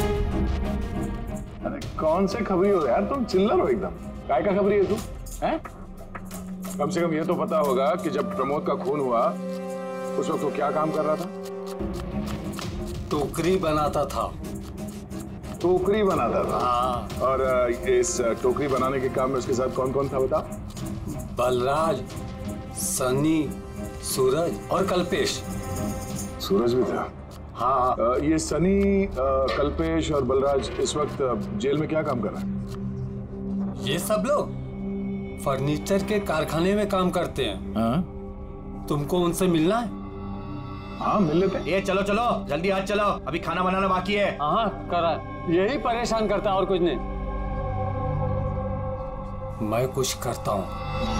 अरे कौन से खबरी हो यार तुम? चिल्लर हो एकदम। काय का खबरी है तू? हैं? कम से कम ये तो पता होगा कि जब प्रमोद का खून हुआ उस वक्त वो क्या काम कर रहा था? टोकरी बनाता था। टोकरी बनाता था? हाँ। और इस टोकरी बनाने के काम में उसके साथ कौन कौन था बता? बलराज, सनी, सूरज और कल्पेश। सूरज भी था? हाँ। आ, ये सनी, आ, कल्पेश और बलराज इस वक्त जेल में क्या काम कर रहे हैं? ये सब लोग फर्नीचर के कारखाने में काम करते हैं। हाँ? तुमको उनसे मिलना है? हाँ मिल लेते हैं। ये चलो चलो जल्दी आज चलो, अभी खाना बनाना बाकी है। हाँ करा, यही परेशान करता है और कुछ नहीं। मैं कुछ करता हूँ।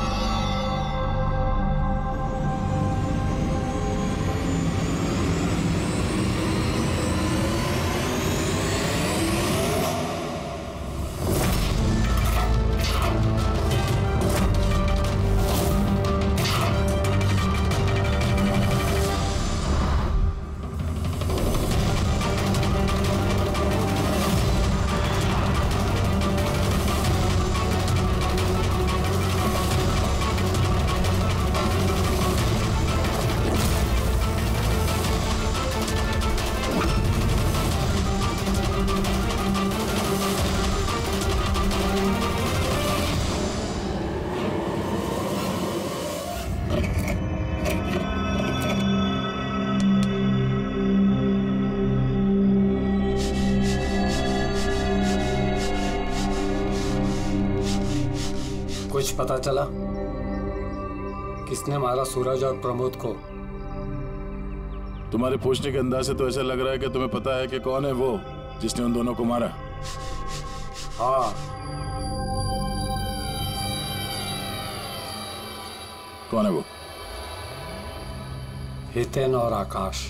कुछ पता चला किसने मारा सूरज और प्रमोद को? तुम्हारे पूछने के अंदाज से तो ऐसा लग रहा है कि तुम्हें पता है कि कौन है वो जिसने उन दोनों को मारा। हाँ। कौन है वो? हितेन और आकाश।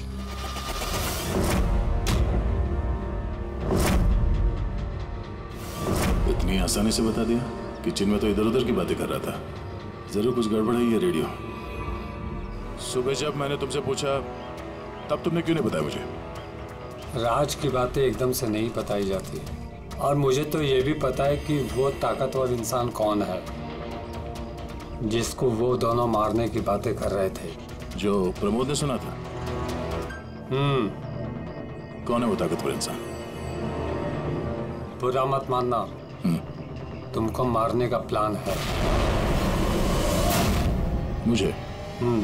इतनी आसानी से बता दिया? किचन में तो इधर उधर की बातें कर रहा था। जरूर कुछ गड़बड़ है ये रेडियो। सुबह जब मैंने तुमसे पूछा तब तुमने क्यों नहीं बताया मुझे? राज की बातें एकदम से नहीं बताई जाती, और मुझे तो ये भी पता है कि वो ताकतवर इंसान कौन है जिसको वो दोनों मारने की बातें कर रहे थे। जो प्रमोद ने सुना था? हम्म। कौन है वो ताकतवर इंसान? बुरा मत मानना, तुमको मारने का प्लान है। मुझे? हम्म।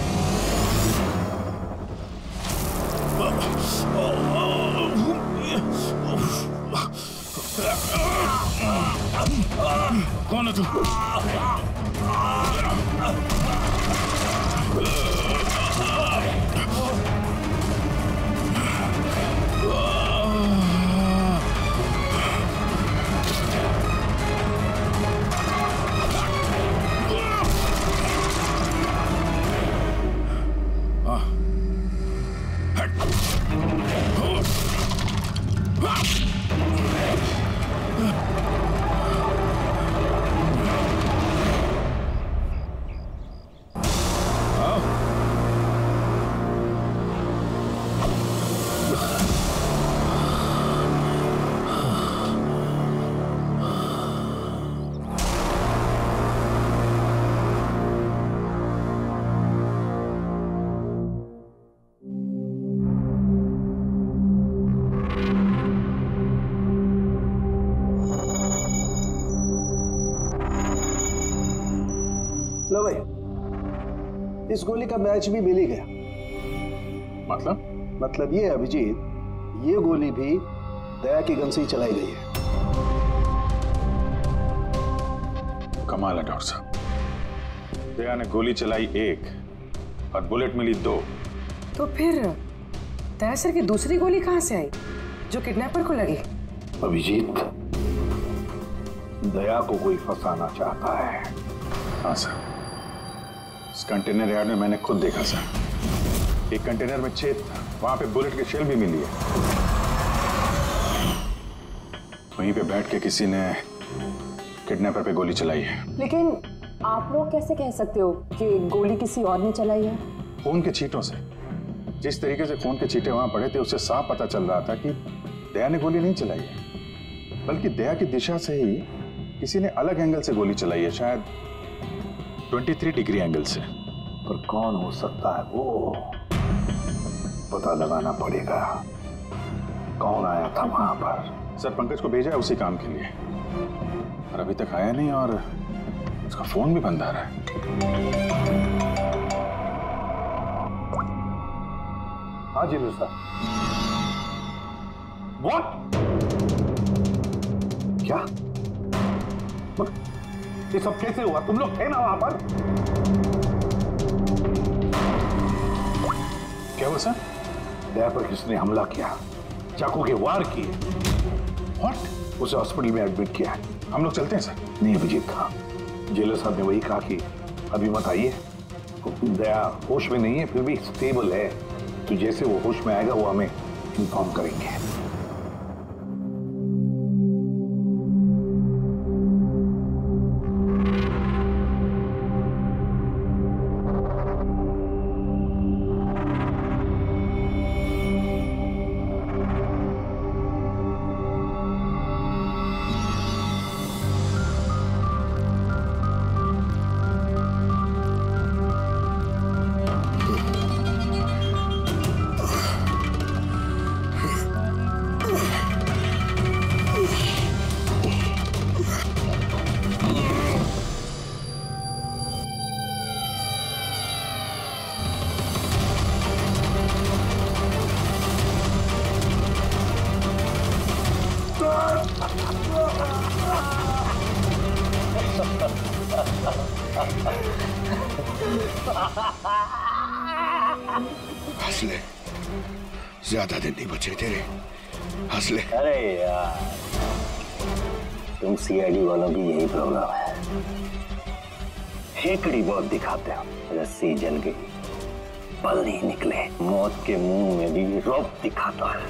कौन है तू? लो भाई, इस गोली का मैच भी मिल ही गया। मतलब मतलब ये अभिजीत, ये गोली भी दया की गन से ही चलाई गई है। कमाल है डॉक्टर साहब, दया ने गोली चलाई एक और बुलेट मिली दो। तो फिर दया सर की दूसरी गोली कहां से आई जो किडनैपर को लगी? अभिजीत, दया को कोई फंसाना चाहता है। हाँ सर, इस कंटेनर यार्ड में मैंने खुद देखा सर, एक कंटेनर में छेद था, वहां पे बुलेट की शेल भी मिली है। वहीं पे बैठ के किसी ने किडनैपर पे गोली चलाई है। लेकिन आप लोग कैसे कह सकते हो कि गोली किसी और ने चलाई है? खून के छींटों से, जिस तरीके से खून के छींटे वहां पड़े थे उससे साफ पता चल रहा था कि दया ने गोली नहीं चलाई है, बल्कि दया की दिशा से ही किसी ने अलग एंगल से गोली चलाई है, शायद तेईस डिग्री एंगल से। पर कौन हो सकता है वो, पता लगाना पड़ेगा। कौन आया था वहां पर? सर पंकज को भेजा है उसी काम के लिए, और अभी तक आया नहीं, और उसका फोन भी बंद आ रहा है। हाँ जी सर। व्हाट? क्या? ये सब कैसे हुआ? तुम लोग थे ना वहां पर? क्या हुआ सर? दया पर किसने हमला किया, चाकू के वार किए। व्हाट? उसे हॉस्पिटल में एडमिट किया है। हम लोग चलते हैं सर। नहीं अभिजीत, हाँ, जेलर साहब ने वही कहा कि अभी मत आइए। दया होश में नहीं है, फिर भी स्टेबल है, तो जैसे वो होश में आएगा वो हमें इन्फॉर्म करेंगे। हंस ले, ज्यादा दिन नहीं बचे तेरे, हंस ले। अरे यार, तुम सीआईडी वालों की यही प्रॉब्लम है, हेकड़ी बहुत दिखाते हो। रस्सी जल गई, पल नहीं निकले, मौत के मुंह में भी रौब दिखाता है।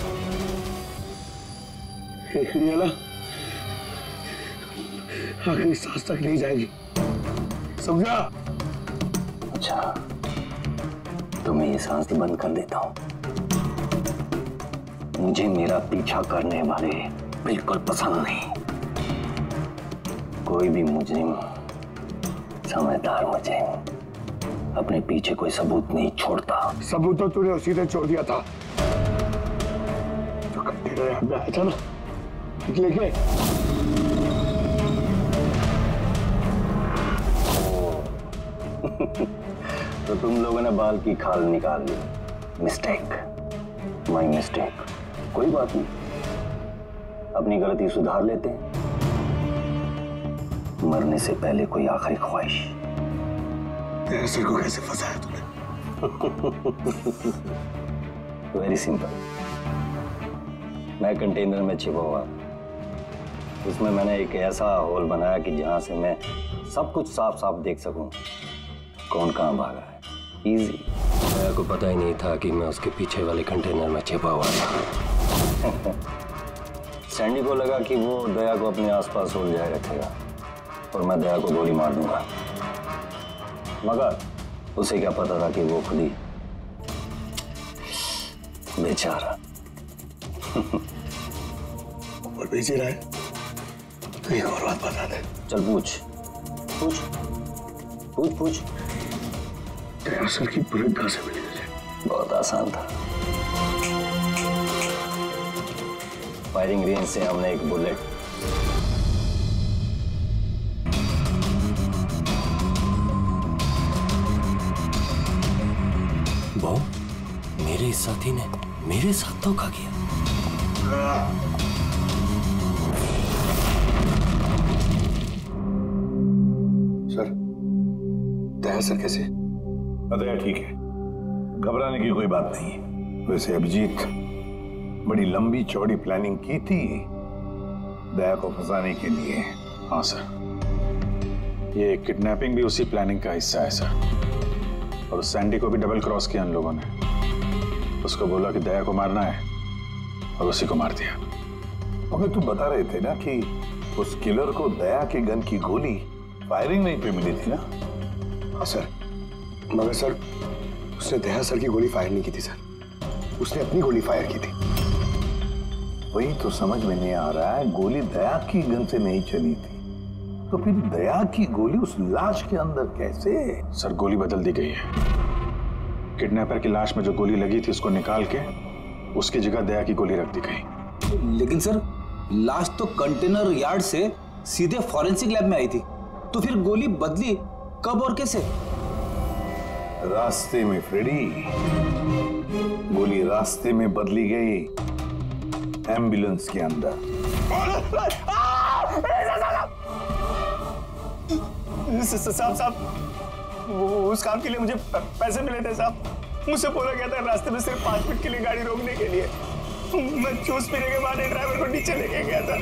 हेकड़ी वाला आखिरी सांस तक नहीं जाएगी, समझा? अच्छा, तो मैं ये सांस बंद कर देता हूं। मुझे मेरा पीछा करने वाले बिल्कुल पसंद नहीं। कोई भी मुजरिम, समझदार मुजरिम अपने पीछे कोई सबूत नहीं छोड़ता। सबूत तो तूने उसी दिन छोड़ दिया था, तो कंटेनर यहाँ पे आया था ना, लेके तो तुम लोगों ने बाल की खाल निकाल ली। Mistake, my mistake. कोई बात नहीं, अपनी गलती सुधार लेते हैं। मरने से पहले कोई आखिरी ख्वाहिश। तेरे सिर को कैसे फंसाया तूने? Very simple. मैं कंटेनर में छिपा हुआ, उसमें मैंने एक ऐसा होल बनाया कि जहां से मैं सब कुछ साफ साफ देख सकूं कौन कहां भागा है। इजी। मेरे को पता ही नहीं था कि मैं उसके पीछे वाले कंटेनर में छिपा हुआ था। सैंडी को लगा कि वो दया को अपने आसपास उलझाए रखेगा और मैं दया को गोली मार दूंगा, मगर उसे क्या पता था कि वो खुद ही बेचारा और बेचे रहा है। तो एक और बात बता दे। चल पूछ पूछ पूछ पूछ दया सर की बुलेट कहां से मिली तुझे? बहुत आसान था। फायरिंग रेंज से हमने एक बुलेट मेरे इस साथी ने मेरे साथ धोखा किया। सर, दया सर कैसे? दया ठीक है, घबराने की कोई बात नहीं। वैसे अभिजीत बड़ी लंबी चौड़ी प्लानिंग की थी दया को फंसाने के लिए। हाँ सर, ये किडनैपिंग भी उसी प्लानिंग का हिस्सा है सर। और सैंडी को भी डबल क्रॉस किया उन लोगों ने। उसको बोला कि दया को मारना है और उसी को मार दिया। मगर तुम बता रहे थे ना कि उस किलर को दया के गन की गोली फायरिंग नहीं पे मिली थी ना? हाँ सर, मगर सर उसने दया सर की गोली फायर नहीं की थी सर, उसने अपनी गोली फायर की थी। वही तो समझ में नहीं आ रहा है, गोली दया की गन से नहीं चली थी तो फिर दया की गोली उस लाश के अंदर कैसे? सर गोली बदल दी गई है। किडनैपर की लाश में जो गोली लगी थी उसको निकाल के उसकी जगह दया की गोली रख दी गई। लेकिन सर लाश तो कंटेनर यार्ड से सीधे फॉरेंसिक लैब में आई थी, तो फिर गोली बदली कब और कैसे? रास्ते में फ्रेडी, गोली रास्ते में बदली गई, एम्बुलेंस के अंदर। साहब साहब, उस काम के लिए मुझे पैसे मिले थे साहब। मुझसे बोला गया था रास्ते में सिर्फ पांच मिनट के लिए गाड़ी रोकने के लिए। मैं जूस पीने के बाद ड्राइवर को नीचे लेके गया था।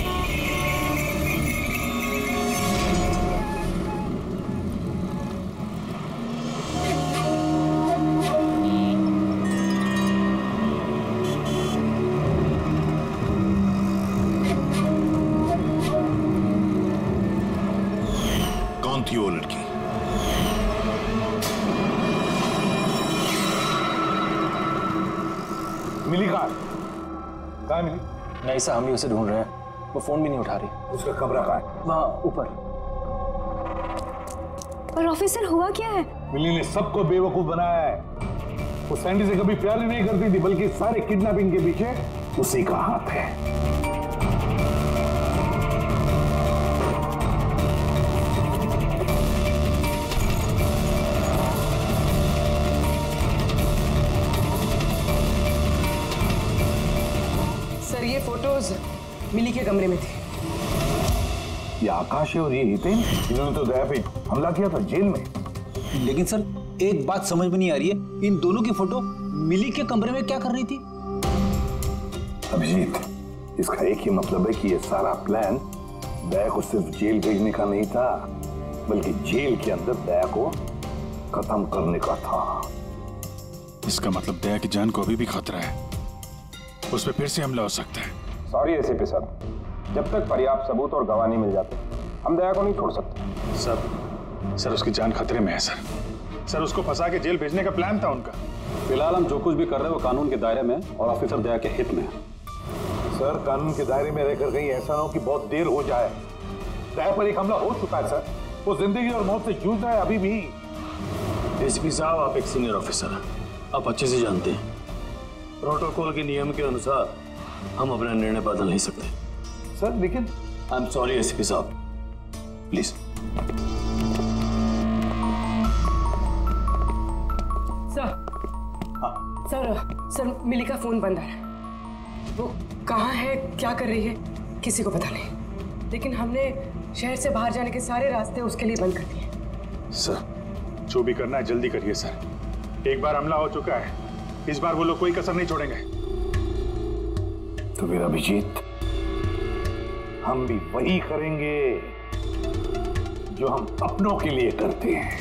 कौन थी वो लड़की? मिली कहाँ? कहाँ मिली? नहीं साहब, हम भी उसे ढूंढ रहे हैं, वो फोन भी नहीं उठा रही। उसका कमरा कहाँ है? वहाँ ऊपर। पर ऑफिसर हुआ क्या है? मिली ने सबको बेवकूफ बनाया है। वो सैंडी से कभी प्यार ही नहीं करती थी, बल्कि सारे किडनैपिंग के पीछे उसी का हाथ है। सर ये फोटोज मिली के कमरे में थे। ये आकाश है और ये हितेन, इन्होंने तो दया पे हमला किया था जेल में। लेकिन सर एक बात समझ में नहीं आ रही है, इन दोनों की फोटो मिली के कमरे में क्या कर रही थी? अभिजीत, इसका एक ही मतलब है कि ये सारा प्लान दया को सिर्फ जेल भेजने का नहीं था, बल्कि जेल के अंदर दया को खत्म करने का था। इसका मतलब दया की जान को अभी भी खतरा है, उस पर फिर से हमला हो सकता है। सॉरी एसीपी सर, जब तक पर्याप्त सबूत और गवाह नहीं मिल जाते हम दया को नहीं छोड़ सकते। सर सर उसकी जान खतरे में है सर। सर उसको फंसा के जेल भेजने का प्लान था उनका। फिलहाल हम जो कुछ भी कर रहे हैं वो कानून के दायरे में और ऑफिसर दया के हित में है। सर कानून के दायरे में रहकर कहीं ऐसा ना हो कि बहुत देर हो जाए। दया पर एक हमला हो चुका है सर, वो जिंदगी और मौत से जूझ रहा है अभी भी। एसीपी साहब, आप एक सीनियर ऑफिसर हैं, आप अच्छे से जानते हैं प्रोटोकॉल के नियम के अनुसार हम अपना निर्णय बदल नहीं सकते। सर लेकिन आई एम सॉरी एसीपी साहब, please. Sir sir sir Mili का फोन बंद आ रहा है। वो कहाँ है, क्या कर रही है, किसी को पता नहीं। लेकिन हमने शहर से बाहर जाने के सारे रास्ते उसके लिए बंद कर दिए। सर जो भी करना है जल्दी करिए सर। एक बार हमला हो चुका है, इस बार वो लोग कोई कसर नहीं छोड़ेंगे। तो फिर अभिजीत, हम भी वही करेंगे जो हम अपनों के लिए करते हैं।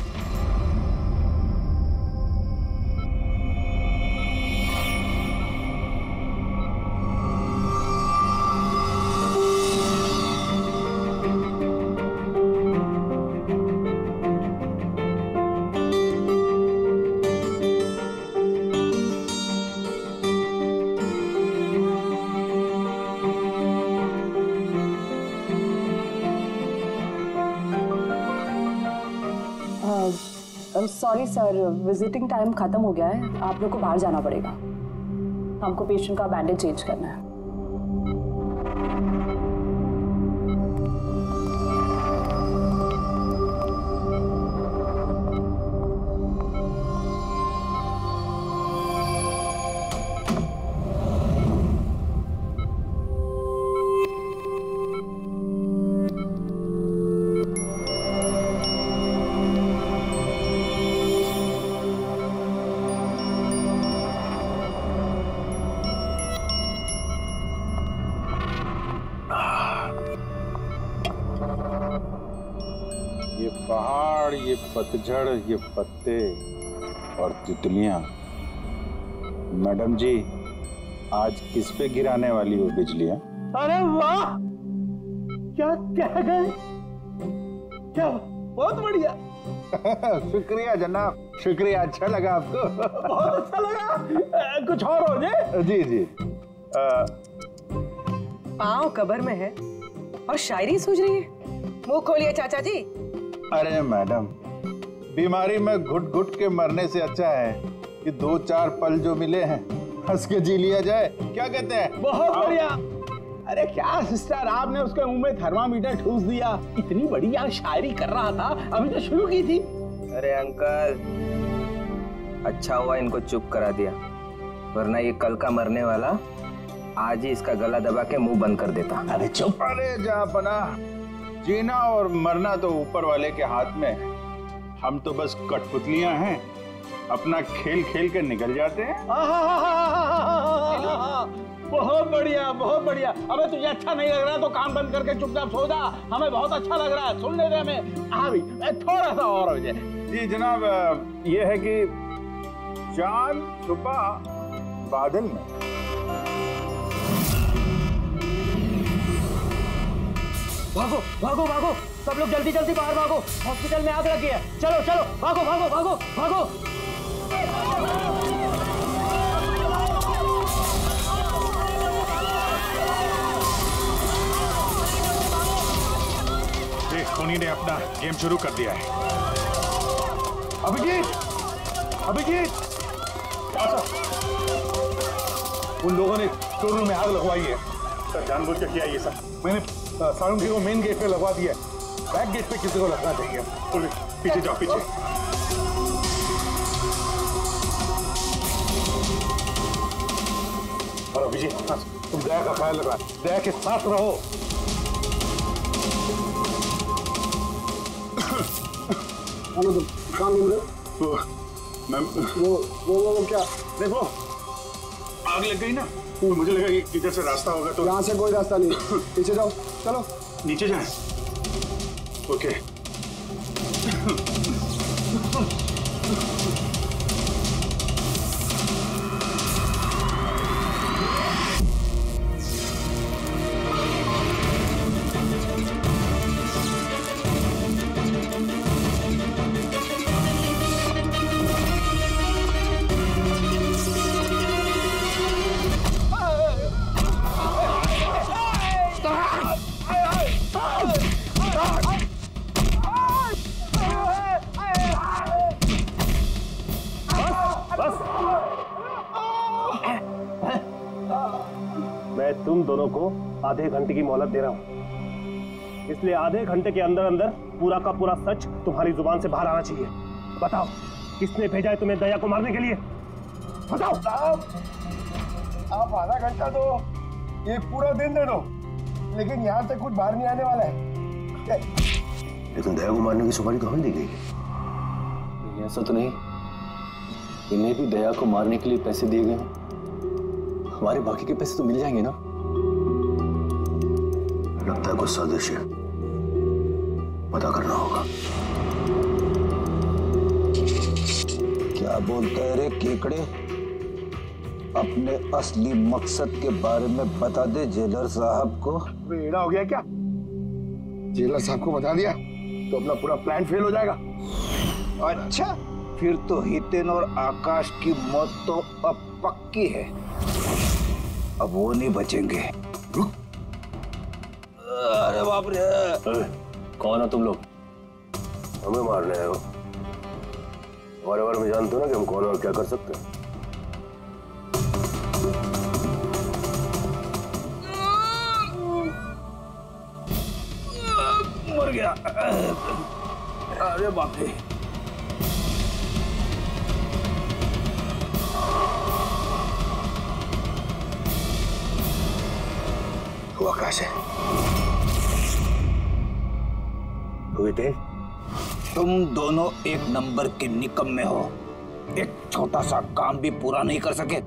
सॉरी सर, विजिटिंग टाइम खत्म हो गया है, आप लोग को बाहर जाना पड़ेगा। हमको पेशेंट का बैंडेज चेंज करना है। पहाड़, ये पतझड़, ये पत्ते और तितलियां। मैडम जी, आज किस पे गिराने वाली हो बिजलियां? अरे वाह, क्या कह गए, क्या बहुत बढ़िया। शुक्रिया जनाब, शुक्रिया। अच्छा लगा आपको? बहुत अच्छा लगा। कुछ और हो जाए? जी जी। पाँव कब्र में है और शायरी सूझ रही है। मुंह खोलिए चाचा जी। अरे मैडम, बीमारी में घुट घुट के मरने से अच्छा है कि दो चार पल जो मिले हैं हंस के जी लिया जाए। क्या कहते हैं? बहुत बढ़िया। अरे क्या सिस्टर, आपने उसके मुंह में थर्मामीटर ठूस दिया। इतनी बड़ी यार शायरी कर रहा था, अभी तो शुरू की थी। अरे अंकल, अच्छा हुआ इनको चुप करा दिया, वरना ये कल का मरने वाला आज ही इसका गला दबा के मुंह बंद कर देता। अरे चुप। अरे जा पना, जीना और मरना तो ऊपर वाले के हाथ में है। हम तो बस कठपुतलियां हैं, अपना खेल खेल के निकल जाते हैं। बहुत बढ़िया, बहुत बढ़िया। अबे तुझे अच्छा नहीं लग रहा तो काम बंद करके चुपचाप सो जा। हमें बहुत अच्छा लग रहा है, सुन ले हमें। हाँ भी थोड़ा सा और हो जाए। जी जनाब, ये है कि चांद छुपा बादल में। भागो भागो भागो, सब लोग जल्दी जल्दी बाहर भागो, हॉस्पिटल में आग लगी है। चलो चलो भागो भागो भागो भागो। देख, खूनी ने अपना गेम शुरू कर दिया है। अभिजीत, अभिजीत, उन लोगों ने स्टोर में आग लगवाई है। सर जानबूझ के किया ये सब। मैंने सारंगी को मेन गेट पे लगवा दिया है, बैक गेट पे किसी को लगना चाहिए। पीछे जाओ, पीछे। और अभिजीत, तुम दया का ख्याल रखना, दया के साथ रहो। तुम कहाँ घूम रहे हो? मैम, वो वो वो क्या? देखो, आग लग गई ना, तो मुझे लगा कि इधर से रास्ता होगा। तो यहाँ से कोई रास्ता नहीं, पीछे जाओ। चलो नीचे जाएं। ओके। मैं तुम दोनों को आधे घंटे की मोहलत दे रहा हूं, इसलिए आधे घंटे के अंदर अंदर पूरा का पूरा सच तुम्हारी जुबान से बाहर आना चाहिए। बताओ, किसने भेजा है तुम्हें दया को मारने के लिए? बताओ। साहब, आप आधा घंटा दो, एक पूरा दिन दे दो, लेकिन यहाँ से कुछ बाहर नहीं आने वाला है। लेकिन दया को मारने की सुपारी तो हमें दी गई है। ऐसा तो नहीं, इन्हें भी दया को मारने के लिए पैसे दिए गए हैं। हमारे बाकी के पैसे तो मिल जाएंगे ना? लगता है कुछ साजिश है, पता करना होगा। क्या बोलता है रे केकड़े? अपने असली मकसद के बारे में बता दे जेलर साहब को। बेड़ा हो गया क्या? जेलर साहब को बता दिया तो अपना पूरा प्लान फेल हो जाएगा। अच्छा, फिर तो हितेन और आकाश की मौत तो अब पक्की है, अब वो नहीं बचेंगे। अरे बाप रे, कौन हो तुम लोग? हमें मारने आए हो? हमारे बारे में जानते हो ना कि हम कौन और क्या कर सकते हैं। मर गया। अरे बाप रे। वो आकाश है। हुए तुम दोनों एक नंबर के निकम्मे हो, एक छोटा सा काम भी पूरा नहीं कर सके,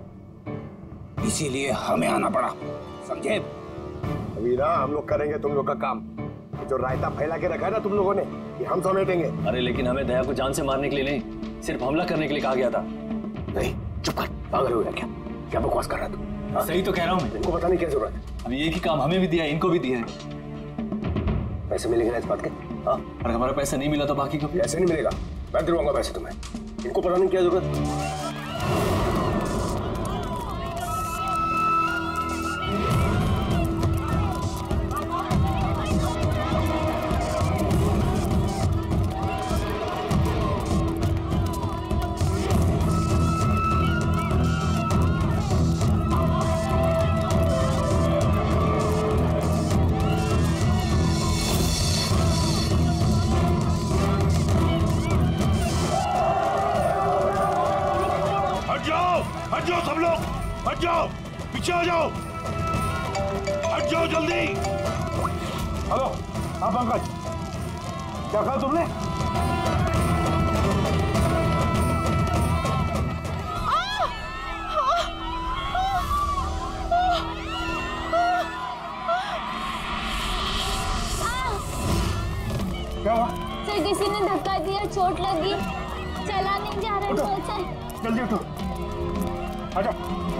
इसीलिए हमें आना पड़ा, समझे? अभी ना हम लोग करेंगे तुम लोग का काम, जो रायता फैला के रखा है ना तुम लोगों ने, ये हम समेटेंगे। अरे लेकिन हमें दया को जान से मारने के लिए नहीं, सिर्फ हमला करने के लिए कहा गया था। नहीं, चुप कर, पागल हो गया क्या? क्या बकवास कर रहा है तू? सही तो कह रहा हूँ मैं। इनको बताने की क्या जरूरत है? अब एक ही काम हमें भी दिया है, इनको भी दिया है। पैसे मिलेंगे ना इस बात के? हाँ, और हमारा पैसा नहीं मिला तो बाकी को पैसे नहीं मिलेगा, मैं दिलवाऊंगा पैसे तुम्हें। इनको बताने की क्या जरूरत? पीछे आ जाओ, हट जाओ जल्दी। हेलो, हाँ पंकज, क्या कहा तुमने? क्या हुआ? सर किसी ने धक्का दिया, चोट लगी, चला नहीं जा रहा है सर। जल्दी उठो, आजा।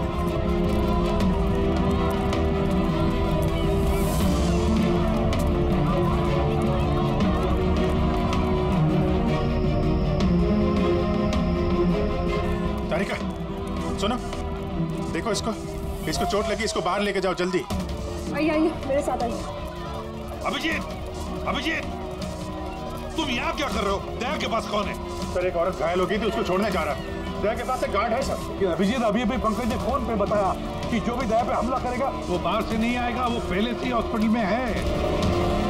तारिका, सुनो, देखो इसको, इसको चोट लगी, इसको बाहर लेके जाओ जल्दी। आइए आइए, मेरे साथ आइए। अभिजीत, अभिजीत, तुम यहाँ क्या कर रहे हो? दया के पास कौन है? सर एक औरत घायल हो गई थी, उसको छोड़ने जा रहा है। दया के पास एक गार्ड है सर। लेकिन अभिजीत, अभी अभी पंकज ने फोन पे बताया कि जो भी दया पे हमला करेगा वो बाहर से नहीं आएगा, वो पहले से ही हॉस्पिटल में है।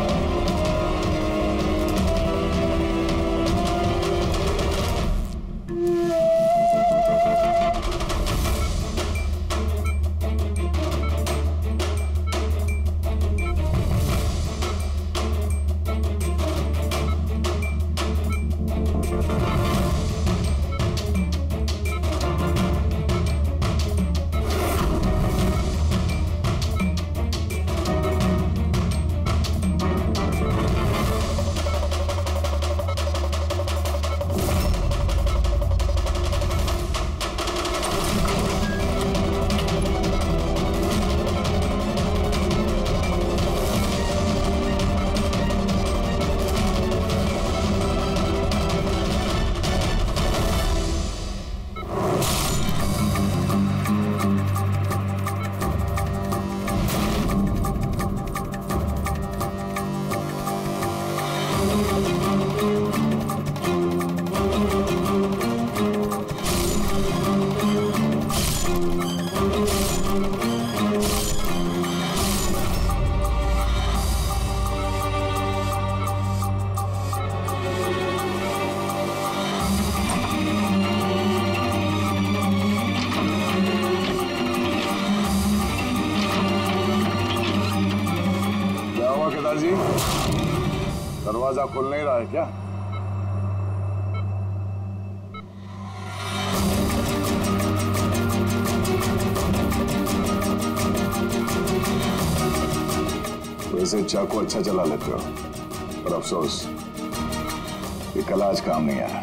दरवाजा खुल नहीं रहा है क्या? वैसे चाकू अच्छा चला लेते हो, पर अफसोस ये कला आज काम नहीं आया।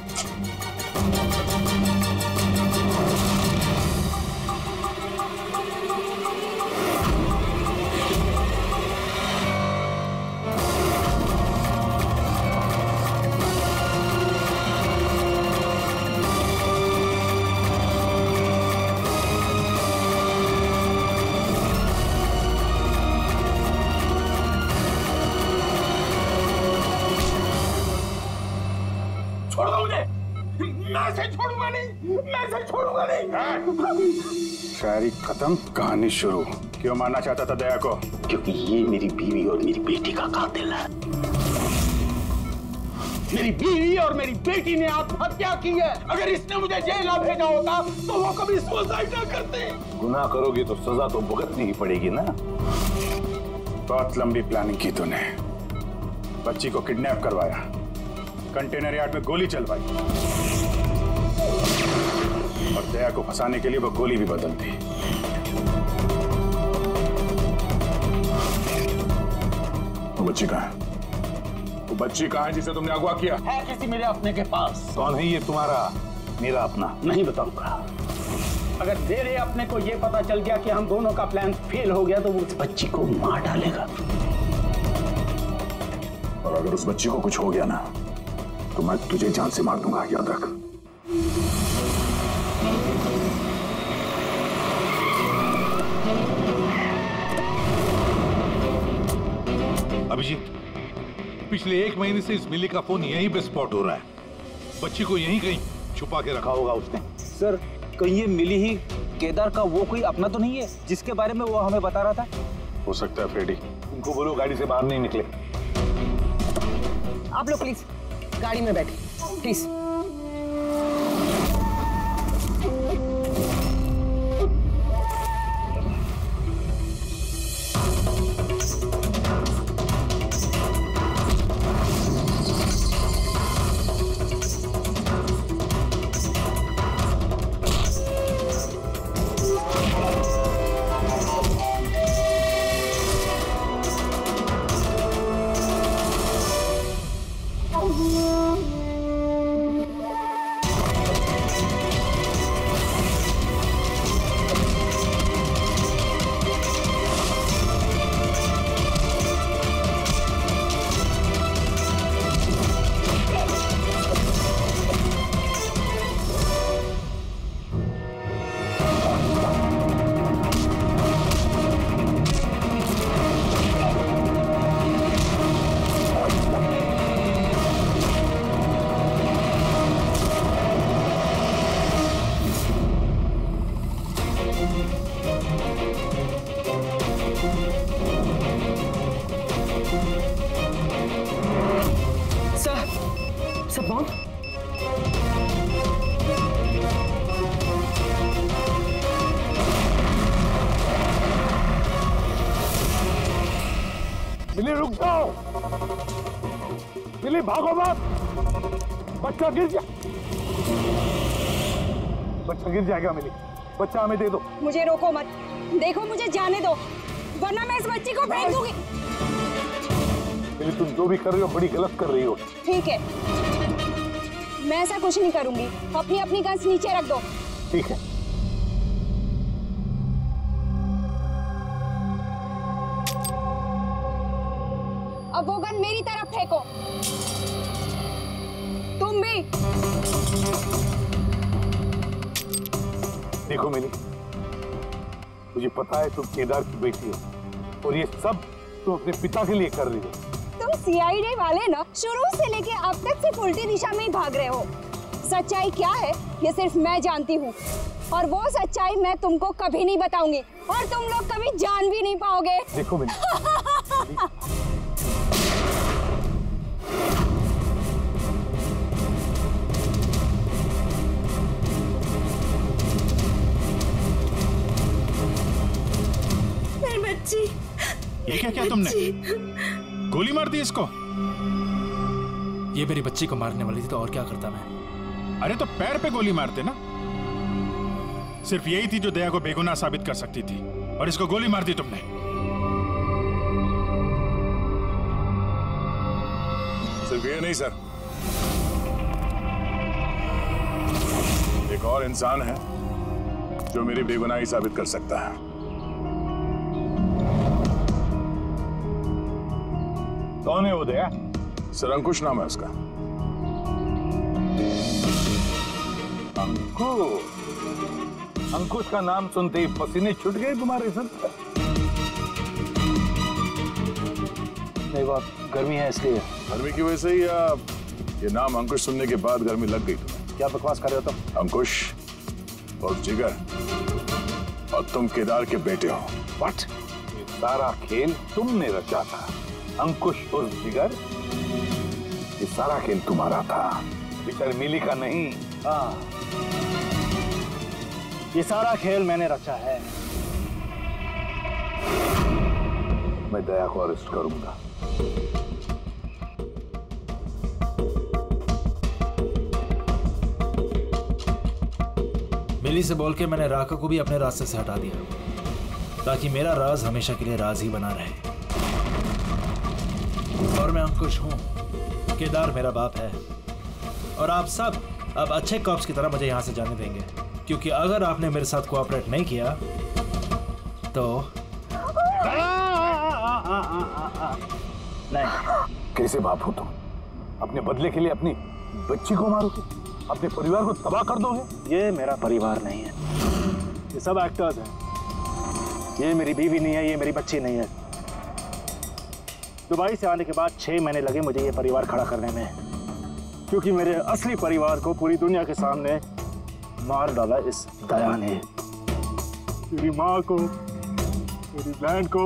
शायरी खत्म, कहानी शुरू। क्यों मारना चाहता था दया को? क्योंकि ये मेरी बीवी और मेरी बेटी का कातिल है। मेरी बीवी और मेरी बेटी ने आत्महत्या की है। अगर इसने मुझे जेल ना भेजा होता तो वो कभी सुसाइड ना करते। गुनाह करोगी तो सजा तो भुगतनी ही पड़ेगी ना। बहुत लंबी प्लानिंग की तूने। बच्ची को किडनैप करवाया, कंटेनर यार्ड में गोली चलवाई और दया को फंसाने के लिए वो गोली भी बदल दी। बच्ची कहाँ है? वो बच्ची कहाँ है जिसे तुमने अगवा किया? है किसी मेरे अपने के पास। कौन है ये तुम्हारा मेरा अपना? नहीं बताऊंगा। अगर मेरे अपने को ये पता चल गया कि हम दोनों का प्लान फेल हो गया तो वो उस बच्ची को मार डालेगा। और अगर उस बच्ची को कुछ हो गया ना तो मैं तुझे जान से मार दूंगा, याद रख। अभिजीत, पिछले एक महीने से इस मिली का फोन यहीं पे स्पॉट हो रहा है। बच्ची को यहीं कहीं छुपा के रखा होगा उसने। सर, कहीं ये मिली ही केदार का वो कोई अपना तो नहीं है जिसके बारे में वो हमें बता रहा था? हो सकता है फ्रेडी। उनको बोलो गाड़ी से बाहर नहीं निकले। आप लोग प्लीज गाड़ी में बैठे, प्लीज। मिली रुक जाओ, मिली भागो मत, बच्चा गिर जा, बच्चा गिर जाएगा। मिली, बच्चा हमें दे दो। मुझे रोको मत, देखो मुझे जाने दो वरना मैं इस बच्ची को फेंक दूंगी। मिली, तुम जो भी कर रही हो बड़ी गलत कर रही हो। ठीक है, मैं ऐसा कुछ नहीं करूंगी। अपनी अपनी गन्स नीचे रख दो। ठीक है। अब वो गन मेरी तरफ फेंको। तुम भी। देखो मिली, मुझे पता है तुम केदार की बेटी हो और ये सब तुम अपने पिता के लिए कर रही हो। तुम सीआईडी वाले ना शुरू से लेके अब तक सिर्फ उल्टी दिशा में ही भाग रहे हो। सच्चाई क्या है ये सिर्फ मैं जानती हूँ और वो सच्चाई मैं तुमको कभी नहीं बताऊंगी और तुम लोग कभी जान भी नहीं पाओगे। देखो मिली, बच्ची, ये क्या किया तुमने? गोली मार दी इसको? ये मेरी बच्ची को मारने वाली थी तो और क्या करता मैं? अरे तो पैर पे गोली मारते ना। सिर्फ यही थी जो दया को बेगुनाह साबित कर सकती थी और इसको गोली मार दी तुमने। सिर्फ ये नहीं सर, एक और इंसान है जो मेरी बेगुनाही साबित कर सकता है। कौन है वो दया? सर अंकुश नाम है उसका। अंकुश? अंकुश का नाम सुनते ही पसीने छूट गए तुम्हारे सर? नहीं, बात गर्मी है इसलिए। गर्मी की वजह से ही या ये नाम अंकुश सुनने के बाद गर्मी लग गई तुम्हें? क्या बकवास कर रहे हो तुम? अंकुश और जिगर और तुम केदार के बेटे हो। व्हाट? ये सारा खेल तुमने रचा था? अंकुश और जिगर, ये सारा खेल तुम्हारा था, बेचारी मिली का नहीं। हाँ, ये सारा खेल मैंने रचा है। मैं दया को अरेस्ट करूंगा। मिली से बोल के मैंने राका को भी अपने रास्ते से हटा दिया ताकि मेरा राज हमेशा के लिए राज ही बना रहे। और मैं अंकुश हूँ। केदार मेरा बाप है और आप सब अब अच्छे कॉप्स की तरह मुझे यहाँ से जाने देंगे, क्योंकि अगर आपने मेरे साथ कोऑपरेट नहीं किया तो नहीं। कैसे बाप हो तुम? अपने बदले के लिए अपनी बच्ची को मारोगे, अपने परिवार को तबाह कर दोगे? ये मेरा परिवार नहीं है, ये सब एक्टर्स हैं। ये मेरी बीवी नहीं है, ये मेरी बच्ची नहीं है। दुबई से आने के बाद छह महीने लगे मुझे ये परिवार खड़ा करने में, क्योंकि मेरे असली परिवार को पूरी दुनिया के सामने मार डाला इस दया ने। मेरी माँ को, मेरी बहन को,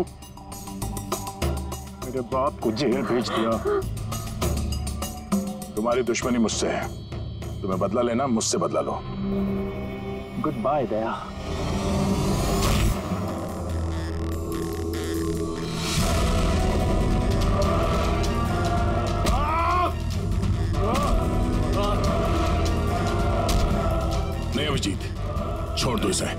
मेरे बाप को जेल भेज दिया। तुम्हारी दुश्मनी मुझसे है, तुम्हें बदला लेना, मुझसे बदला लो। गुड बाय दया। नहीं अभिजीत, छोड़ दो इसे।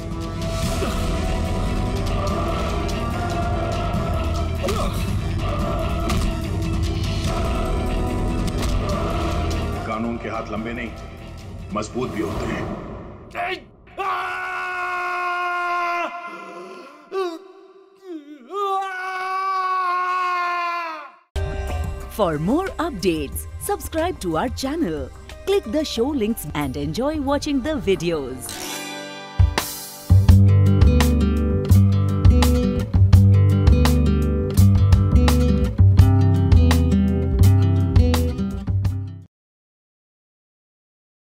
कानून के हाथ लंबे नहीं, मजबूत भी होते हैं। For more updates, subscribe to our channel, click the show links and enjoy watching the videos.